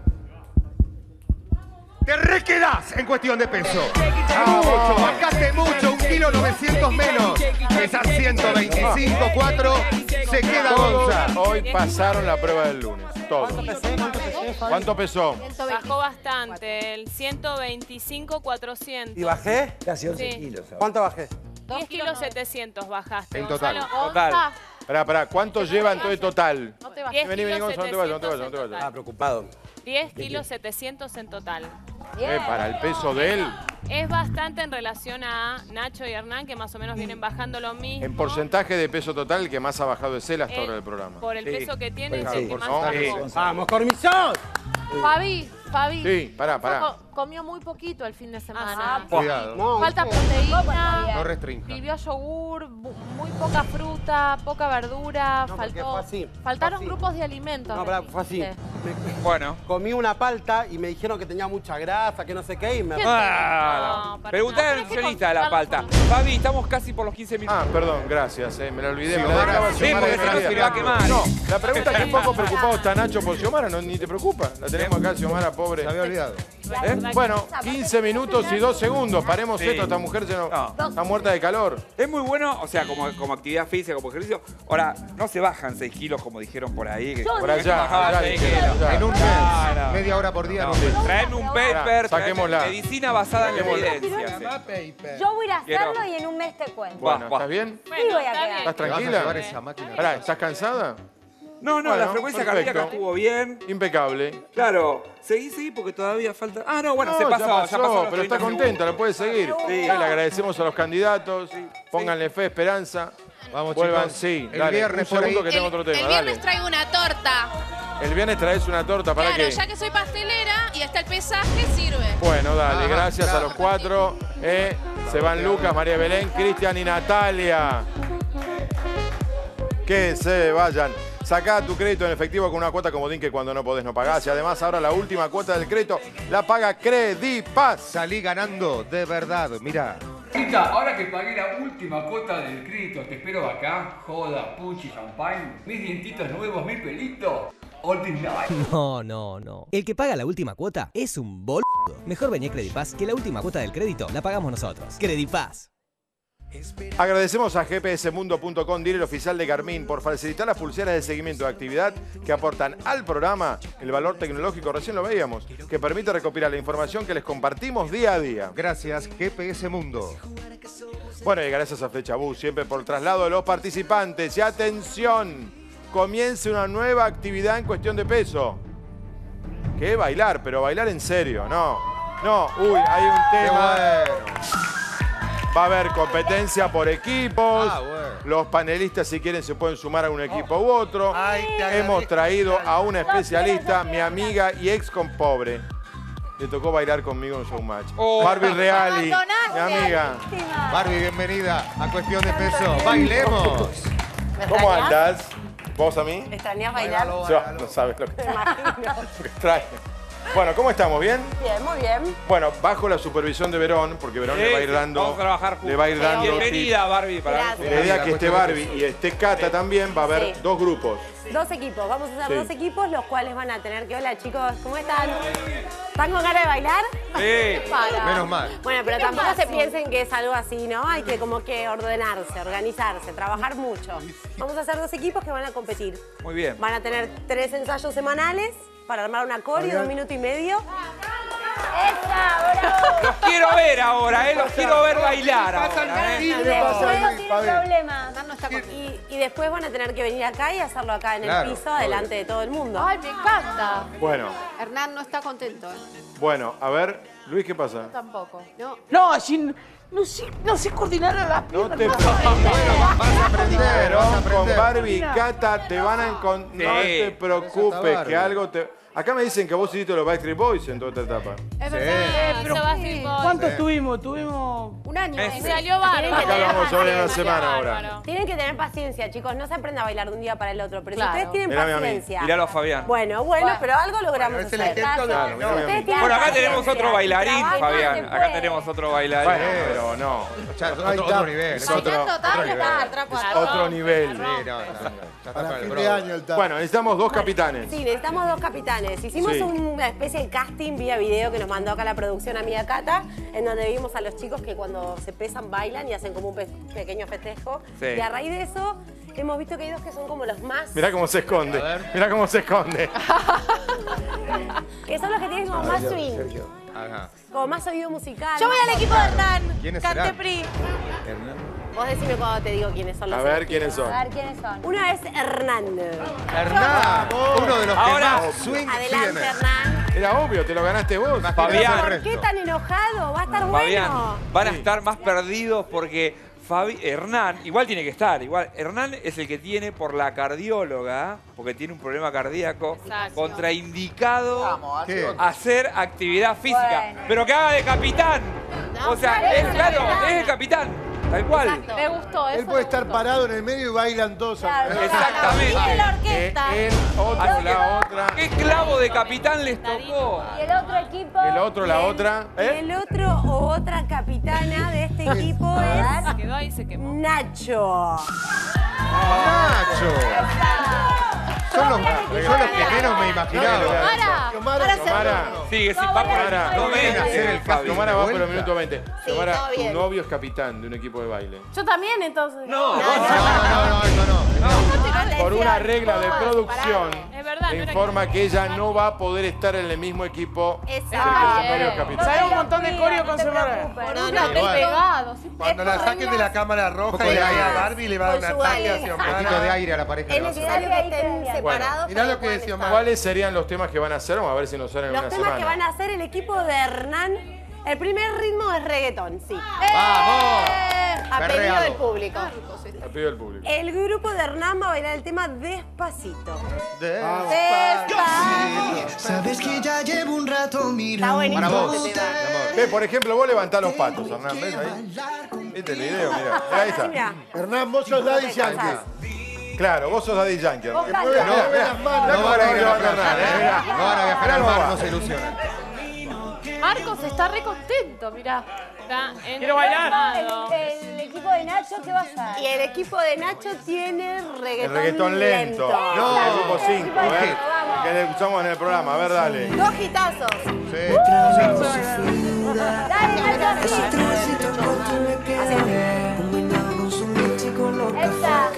te requedás en cuestión de peso. Bajaste mucho, 1,900 kg menos. Pesas 125,4. Se queda Gonzalo. Hoy pasaron la prueba del lunes. Todos. ¿Cuánto pesó? Bajó bastante, el 125,400. ¿Y bajé? Casi 11 Sí. kilos. ¿Cuánto bajé? 10,700 bajaste. En total. Gonzalo. Pará, ¿cuánto lleva entonces total? No te vayas. Vení, Gonzalo, no te vayas. Ah, preocupado. 10,700 en total. Para el peso de él. Es bastante en relación a Nacho y Hernán, que más o menos vienen bajando lo mismo. En porcentaje de peso total, el que más ha bajado es él hasta ahora del programa. Por el peso que tiene, es Sí. el que más No, bajó. ¡Vamos, Cormizón! Fabi. Sí, pará. Comió muy poquito el fin de semana. Cuidado. No, Falta proteína. No restrinja. Vivió yogur, muy poca fruta, poca verdura. No, porque fue así. Faltaron Fue así. grupos de alimentos. No, pará, fue así. Bueno. Comí una palta y me dijeron que tenía mucha grasa, que no sé qué, y me... ¿Quién Ah, No, para preguntale nada. al nutricionista de la palta. Fabi, estamos casi por los 15 minutos. Perdón, gracias, me la olvidé. Me la Xiomara, dejaba sí, Xiomara porque de si no salida. se le va a quemar. No, la pregunta es que un poco preocupado está Nacho por Xiomara, ni te preocupa. La tenemos acá, Xiomara, pobre. Se había olvidado. Bueno, 15 minutos y 2 segundos. Paremos Sí. esto, esta mujer está muerta de calor. Es muy bueno, o sea, como actividad física, como ejercicio. Ahora, no se bajan 6 kilos como dijeron por ahí. Que Por allá, bajaba ya 6 dijeron, kilos. ya. En un mes, No. media hora por día. No. No. Traeme un paper, Saquémosla. traeme medicina basada en la Saquémosla. evidencia. Yo voy a ir a hacerlo Quiero- y en un mes te cuento. Bueno, ¿estás bien? Sí voy a quedar. ¿Estás ¿Te vas a tranquila? llevar esa máquina? Pará, ¿estás cansada? No, no, Bueno, la frecuencia perfecto. cardíaca estuvo bien. Impecable. Claro, seguí porque todavía falta... Ah, no, bueno, No, se pasó, ya pasó, los pero está 30 contenta, lo puede seguir. Sí. Le agradecemos a los candidatos. Pónganle fe, esperanza. Vamos, Vuelvan, chicos. sí, El dale. viernes Un por ahí. segundo que tengo otro tema, El viernes dale. traigo una torta. El viernes traes una torta, ¿para Claro, qué? ya que soy pastelera y está el pesaje, sirve. Bueno, dale, Ajá, gracias a claro. los 4. Se van Lucas, María Belén, Cristian y Natalia. Que se vayan. Sacá tu crédito en efectivo con una cuota comodín que cuando no podés no pagás. Y además ahora la última cuota del crédito la paga Credipaz. Salí ganando, de verdad. Mira. Rita, ahora que pagué la última cuota del crédito, te espero acá. Joda, puchi, champagne, mis dientitos nuevos, mi pelito. All the night. No. El que paga la última cuota es un boludo. Mejor vení a Credipaz, que la última cuota del crédito la pagamos nosotros. Credipaz. Agradecemos a gpsmundo.com, dealer oficial de Garmin, por facilitar las pulseras de seguimiento de actividad que aportan al programa el valor tecnológico, recién lo veíamos, que permite recopilar la información que les compartimos día a día. Gracias, GPS Mundo. Bueno, y gracias a Flechabús, siempre por traslado de los participantes. Y atención, comience una nueva actividad en cuestión de peso. Que es bailar, pero bailar en serio, no. No, uy, hay un tema. Va a haber competencia por equipos. Los panelistas, si quieren, se pueden sumar a un equipo u otro. Hemos traído a una especialista, mi amiga y ex compobre. Le tocó bailar conmigo en Showmatch. Barbie Reali, mi amiga. Barbie, bienvenida a Cuestión de Peso. ¡Bailemos! ¿Cómo andas? ¿Vos a mí? ¿Extrañas bailar? No sabes lo que Me imagino. trae. Bueno, ¿cómo estamos? ¿Bien? Bien, muy bien. Bueno, bajo la supervisión de Verón, porque Verón le va a ir dando. Vamos a trabajar juntos. Le va a ir dando. Bienvenida, Barbie. Para La idea es que esté Barbie y esté Cata también, va a haber Sí. 2 grupos. 2 equipos, vamos a hacer Sí. 2 equipos, los cuales van a tener que... Hola chicos, ¿cómo están? ¿Están con ganas de bailar? Sí, Para. menos mal. Bueno, pero ¿Qué tampoco pasa? se piensen que es algo así, ¿no? Hay que como que ordenarse, organizarse, trabajar mucho. Vamos a hacer 2 equipos que van a competir. Muy bien. Van a tener 3 ensayos semanales para armar una coreo, 1 minuto y medio. ¡Esa, bravo! Los quiero ver ahora, los quiero ver bailar ahora. Y después tiene problema. Y después van a tener que venir acá y hacerlo acá en Claro, el piso, delante de todo el mundo. Ay, me encanta. Bueno, Hernán no está contento. bueno, a ver, Luis, ¿qué pasa? Tampoco. No, así no sé coordinar a las No piernas. te aprender, vas a aprender. Con Barbie y Cata te van a encontrar. No Sí. te preocupes, Barbie. que algo te. Acá me dicen que vos hiciste los Backstreet Boys en toda esta etapa. Es verdad, pero se va así, boy. ¿Cuántos tuvimos? Tuvimos... Un año. Ese. Salió bárbaro. Acá lo vamos a ver en una semana ahora. Tienen que tener paciencia, chicos. No se aprende a bailar de un día para el otro. Pero Claro. si ustedes tienen Mirame a mí. paciencia... Miralo a Fabián. Bueno, pero algo logramos Bueno, es el hacer. ejemplo de- Claro, Claro, ustedes mirame a mí. tienen Bueno, acá paciencia, tenemos otro bailarín, trabajan, Fabián. se Acá puede. tenemos otro bailarín. Bueno, pero no. Otro nivel. Es otro, otro nivel. Sí, no, ya está Para con el fin bro. de año el TAP. Bueno, necesitamos 2 capitanes. Sí, necesitamos 2 capitanes. Hicimos Sí. una especie de casting vía video que nos mandó acá la producción amiga Cata, en donde vimos a los chicos que cuando se pesan bailan y hacen como un pequeño festejo. Sí. Y a raíz de eso hemos visto que hay 2 que son como los más... Mirá cómo se esconde. Mirá cómo se esconde. Que son los que tienen como más swing, Ajá. como más oído musical. Yo voy al equipo de Hernán. ¿Quiénes serán? Cantepri. Vos decime cuando te digo quiénes son los A ver elegidos. quiénes son. A ver quiénes son. Uno es Hernán. Hernán, uno de los que Ahora, más swing Adelante, tiene. Hernán. Era obvio, te lo ganaste vos. Fabián. ¿Por qué tan enojado? Va a estar Fabián, bueno. van a estar más perdidos porque Hernán, igual tiene que estar, Hernán es el que tiene por la cardióloga, porque tiene un problema cardíaco, Exacto. contraindicado ¿Qué? hacer actividad física, Bueno. pero que haga de capitán. O sea, claro, es claro, capitán. es el capitán, tal cual. Me gustó eso. Él puede estar parado en el medio y bailan todos. Claro. Exactamente. Y la Que orquesta. él, otro, la otra. ¿Qué clavo de capitán les tocó? Y el otro equipo... El otro, la otra. Y el otro o otra capitana de este equipo es Quedó ahí, se quemó. Nacho. Nacho. Son los que menos me imaginaba. Xiomara. Sigue, va por el No ven a hacer el cambio. Xiomara va por el vuelta. minuto 20. Xiomara, todo tu bien. novio es capitán de un equipo de baile. Yo también, entonces. No. Por una regla de producción, Es verdad, le no era informa que ella no va a poder estar en el mismo equipo de Exacto. que su novio es capitán. ¿Sabes un montón de coreo con Xiomara? No, Pegado, sí. Cuando la saquen de la cámara roja Poco y de a aire. Barbie le va a dar un ataque a Un poquito de Xiomara. aire a la pareja. Es le va a hacer. necesario que estén separados. Mirá pero lo que puedan decía estar. ¿Cuáles serían los temas que van a hacer? Vamos a ver si nos salen en Los una temas semana. que van a hacer el equipo de Hernán. El primer ritmo es reggaetón, sí. ¡Vamos! A pedido Perreado. del público. A pedido del público. El grupo de Hernán va a bailar el tema Despacito. Despacito. Sabes que ya llevo un rato Está mirando. buenísimo Para vos, este tema. mi amor. Ve, por ejemplo, vos levantás los patos, Hernán. ¿Ves ahí? ¿Viste el video? Mirá. Ahí está. Mira. Hernán, vos sos Daddy Yankee. Claro, vos sos Daddy Yankee. Vos Mirá, cantás. mirá, mirá. las manos. Mirá No cómo van a la ir a la levanta Hernán, playa. mirá. No van a viajar Mirá al cómo mar, va. no se ilusionan. Marcos está re contento, mirá. Está Quiero bailar. El equipo de Nacho, ¿qué vas a hacer? Y el equipo de Nacho tiene El reggaetón, reggaetón lento. No. El grupo 5, ¿eh? Que le usamos en el programa. A ver, dale. Dos hitazos. Sí. Dale, Nacho. Esa.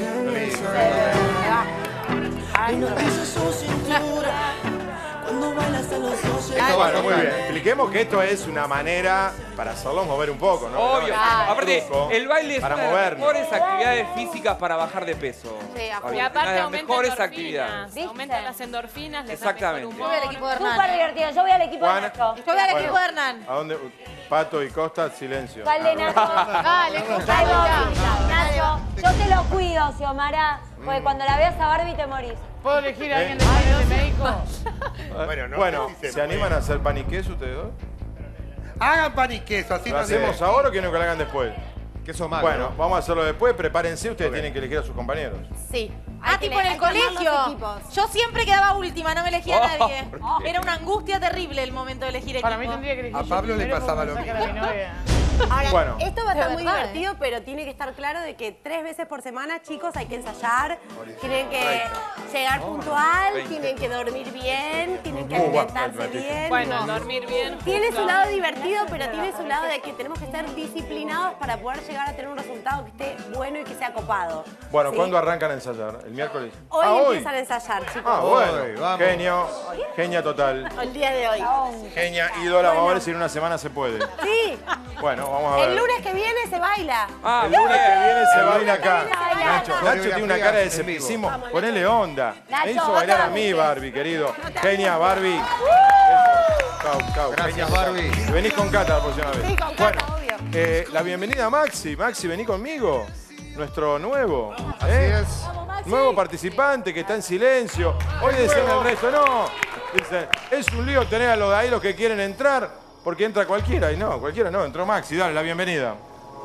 Bueno, muy bien. Expliquemos que esto es una manera para hacerlos mover un poco, ¿no? Obvio. No, Aparte, truco el baile es para una de las movernos. mejores actividades físicas para bajar de peso. Sí, a full. Y aparte Una de las aumenta mejores endorfinas, actividades. ¿Viste? aumentan las endorfinas, les Exactamente. da mejor Yo voy al humor. equipo de Hernán. Súper divertido. Yo voy al equipo de Juana. Nacho. Yo voy al Bueno. equipo de Hernán. ¿A dónde? Pato y Costa, silencio. Dale, Nacho. Dale, Ahí vos, Nacho. Yo te lo cuido, Xiomara. Porque cuando la veas a Barbie te morís. ¿Puedo elegir a alguien de panel de médico? Bueno, no sé si ¿se se animan a hacer pan y queso ustedes dos? Hagan pan y queso, así ¿Lo no se hacemos ahora o quieren que lo hagan después? Queso magro. Bueno, vamos a hacerlo después. Prepárense, ustedes tienen que elegir a sus compañeros. Sí. Ah, tipo en el colegio. Yo siempre quedaba última, no me elegía a nadie. Era una angustia terrible el momento de elegir equipo. Para mí tendría que elegir. A Pablo le primero pasaba porque lo sacar a mi novia. Ahora, Bueno. esto va a estar De muy verdad, divertido, pero tiene que estar claro de que 3 veces por semana, chicos, hay que ensayar, tienen que llegar puntual, tienen que dormir bien, tienen que alimentarse bien. Bueno, dormir bien. Tiene su justo. lado divertido, pero tiene su lado de que tenemos que ser disciplinados para poder llegar a tener un resultado que esté bueno y que sea copado. Bueno, ¿sí? ¿cuándo arrancan a ensayar? ¿El miércoles? Hoy empiezan a ensayar, chicos. Ah, bueno. Hoy, vamos. Genio. Genia total. El día de hoy. Genia, ídola. Vamos a ver si en una semana se puede. Sí. Bueno, vamos a ver. El lunes que viene se baila. Ah, El lunes que viene se baila acá. baila. Nacho, Nacho tiene una cara de escepticismo. Ponele onda. Nacho, Me hizo vos bailar a también. mí, Barbie, querido. Genia, Barbie. Chau, chau. Gracias, Genia, Barbie. Y venís con Cata la próxima vez. Sí, con Cata, obvio. La bienvenida a Maxi. Maxi, vení conmigo. Nuestro nuevo. Así es. Nuevo participante que está en silencio. Hoy decían el resto, no. Dicen, es un lío tener a los de ahí los que quieren entrar, porque entra cualquiera. Y no, cualquiera no. Entró Maxi. Dale, la bienvenida.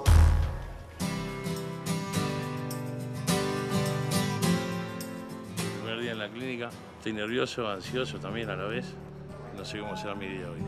Primer día en la clínica, estoy nervioso, ansioso también a la vez. No sé cómo será mi día hoy.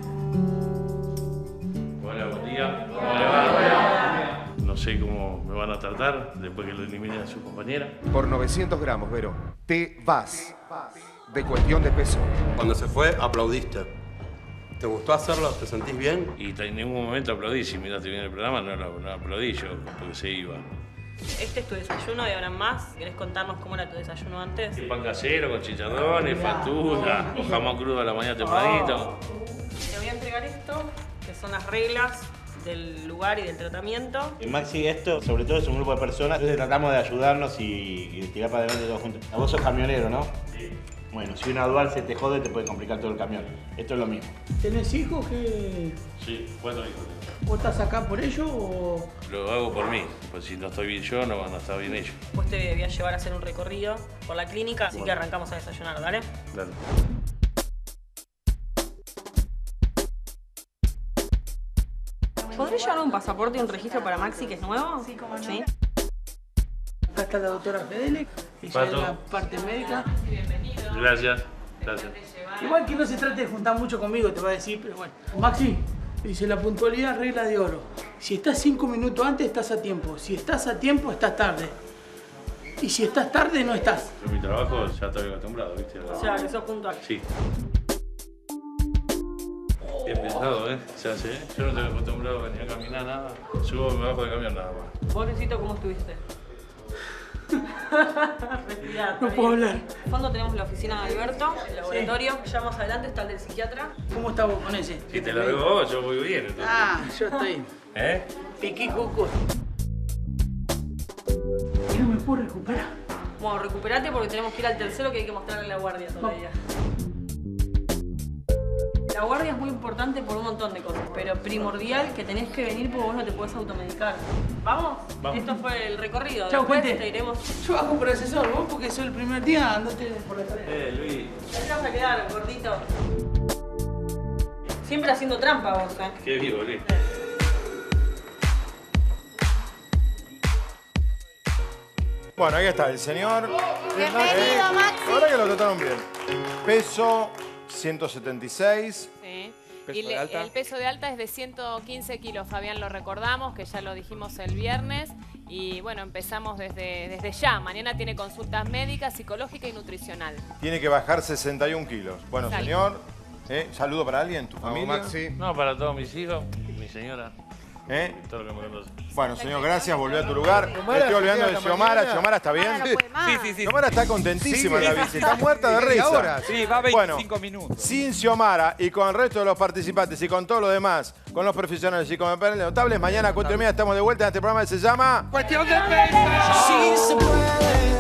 Hola, buen día. ¿Cómo le va? No sé cómo me van a tratar después que lo eliminen a su compañera. Por 900 gramos, Vero, te vas de cuestión de peso. Cuando se fue, aplaudiste. ¿Te gustó hacerlo? ¿Te sentís bien? Y en ningún momento aplaudí. Si miraste bien el programa, no aplaudí yo porque se iba. Este es tu desayuno y ahora más. ¿Querés contarnos cómo era tu desayuno antes? Pan casero con chicharrones, factura, o jamón crudo a la mañana tempranito. Te voy a entregar esto, que son las reglas del lugar y del tratamiento. En Maxi esto, sobre todo, es un grupo de personas, entonces tratamos de ayudarnos y de tirar para adelante todos juntos. Vos sos camionero, ¿no? Sí. Bueno, si una dual se te jode, te puede complicar todo el camión. Esto es lo mismo. ¿Tenés hijos que Sí, 4 hijos. vos estás acá por ello o...? Lo hago por mí, pues si no estoy bien yo, no van a estar bien ellos. Después te voy a llevar a hacer un recorrido por la clínica, así que arrancamos a desayunar, ¿dale? Dale. ¿Podré llevar un pasaporte y un registro para Maxi, que es nuevo? Sí, cómo no. ¿Sí? Acá está la doctora Fedele, ella Pato. es la parte médica. Gracias, gracias. Igual que no se trate de juntar mucho conmigo, te va a decir, pero bueno. Maxi, dice la puntualidad regla de oro. Si estás 5 minutos antes, estás a tiempo. Si estás a tiempo, estás tarde. Y si estás tarde, no estás. En mi trabajo ya estoy acostumbrado, ¿viste? O sea, que sos puntual. Sí. Bien pensado, ¿eh? Se hace, ¿eh? Yo no estoy acostumbrado a venir a caminar nada. Subo, me bajo de camión nada más. Pobrecito, ¿cómo estuviste? Respirá, No puedo hablar. En fondo tenemos la oficina de Alberto, el laboratorio. Ya más adelante está el del psiquiatra. ¿Cómo estás vos con ese? Si te la veo vos, yo voy bien, entonces. Ah, yo estoy. ¿Eh? Piquí cuco. Y no me puedo recuperar. Bueno, recuperate porque tenemos que ir al tercero que hay que mostrarle la guardia todavía. La guardia es muy importante por un montón de cosas, pero primordial que tenés que venir porque vos no te podés automedicar. ¿Vamos? Vamos. Esto fue el recorrido. Chau, Después gente. te iremos. Yo bajo por asesor, vos porque soy el primer día, andate por la tarea. Luis. Ahí te vas a quedar, gordito. Siempre haciendo trampa vos, ¿eh? Qué vivo, Luis. Bueno, ahí está el señor. Bienvenido, Maxi. Ahora que lo trataron bien. Peso 176. Sí. ¿Peso Y de alta? el peso de alta es de 115 kilos, Fabián, lo recordamos, que ya lo dijimos el viernes. Y bueno, empezamos desde ya. Mañana tiene consultas médicas, psicológica y nutricional. Tiene que bajar 61 kilos. Bueno, Exacto. señor. ¿Saludo para alguien? ¿Tu familia? Maxi. No, para todos mis hijos, mi señora. ¿Eh? Y todo lo que me conoce. Bueno, señor, gracias. Volvió a tu lugar. Me Xiomara, estoy olvidando ¿se de queda hasta Xiomara. mañana? ¿Xiomara está bien? Sí. Xiomara está contentísima en Sí. la bici. Está muerta de Media risa. hora. Sí, va 25 minutos. Sin Xiomara y con el resto de los participantes y con todo lo demás, con los profesionales y con los notables, mañana a 4:30 estamos de vuelta en este programa que se llama... Cuestión de pensar. Sí se puede.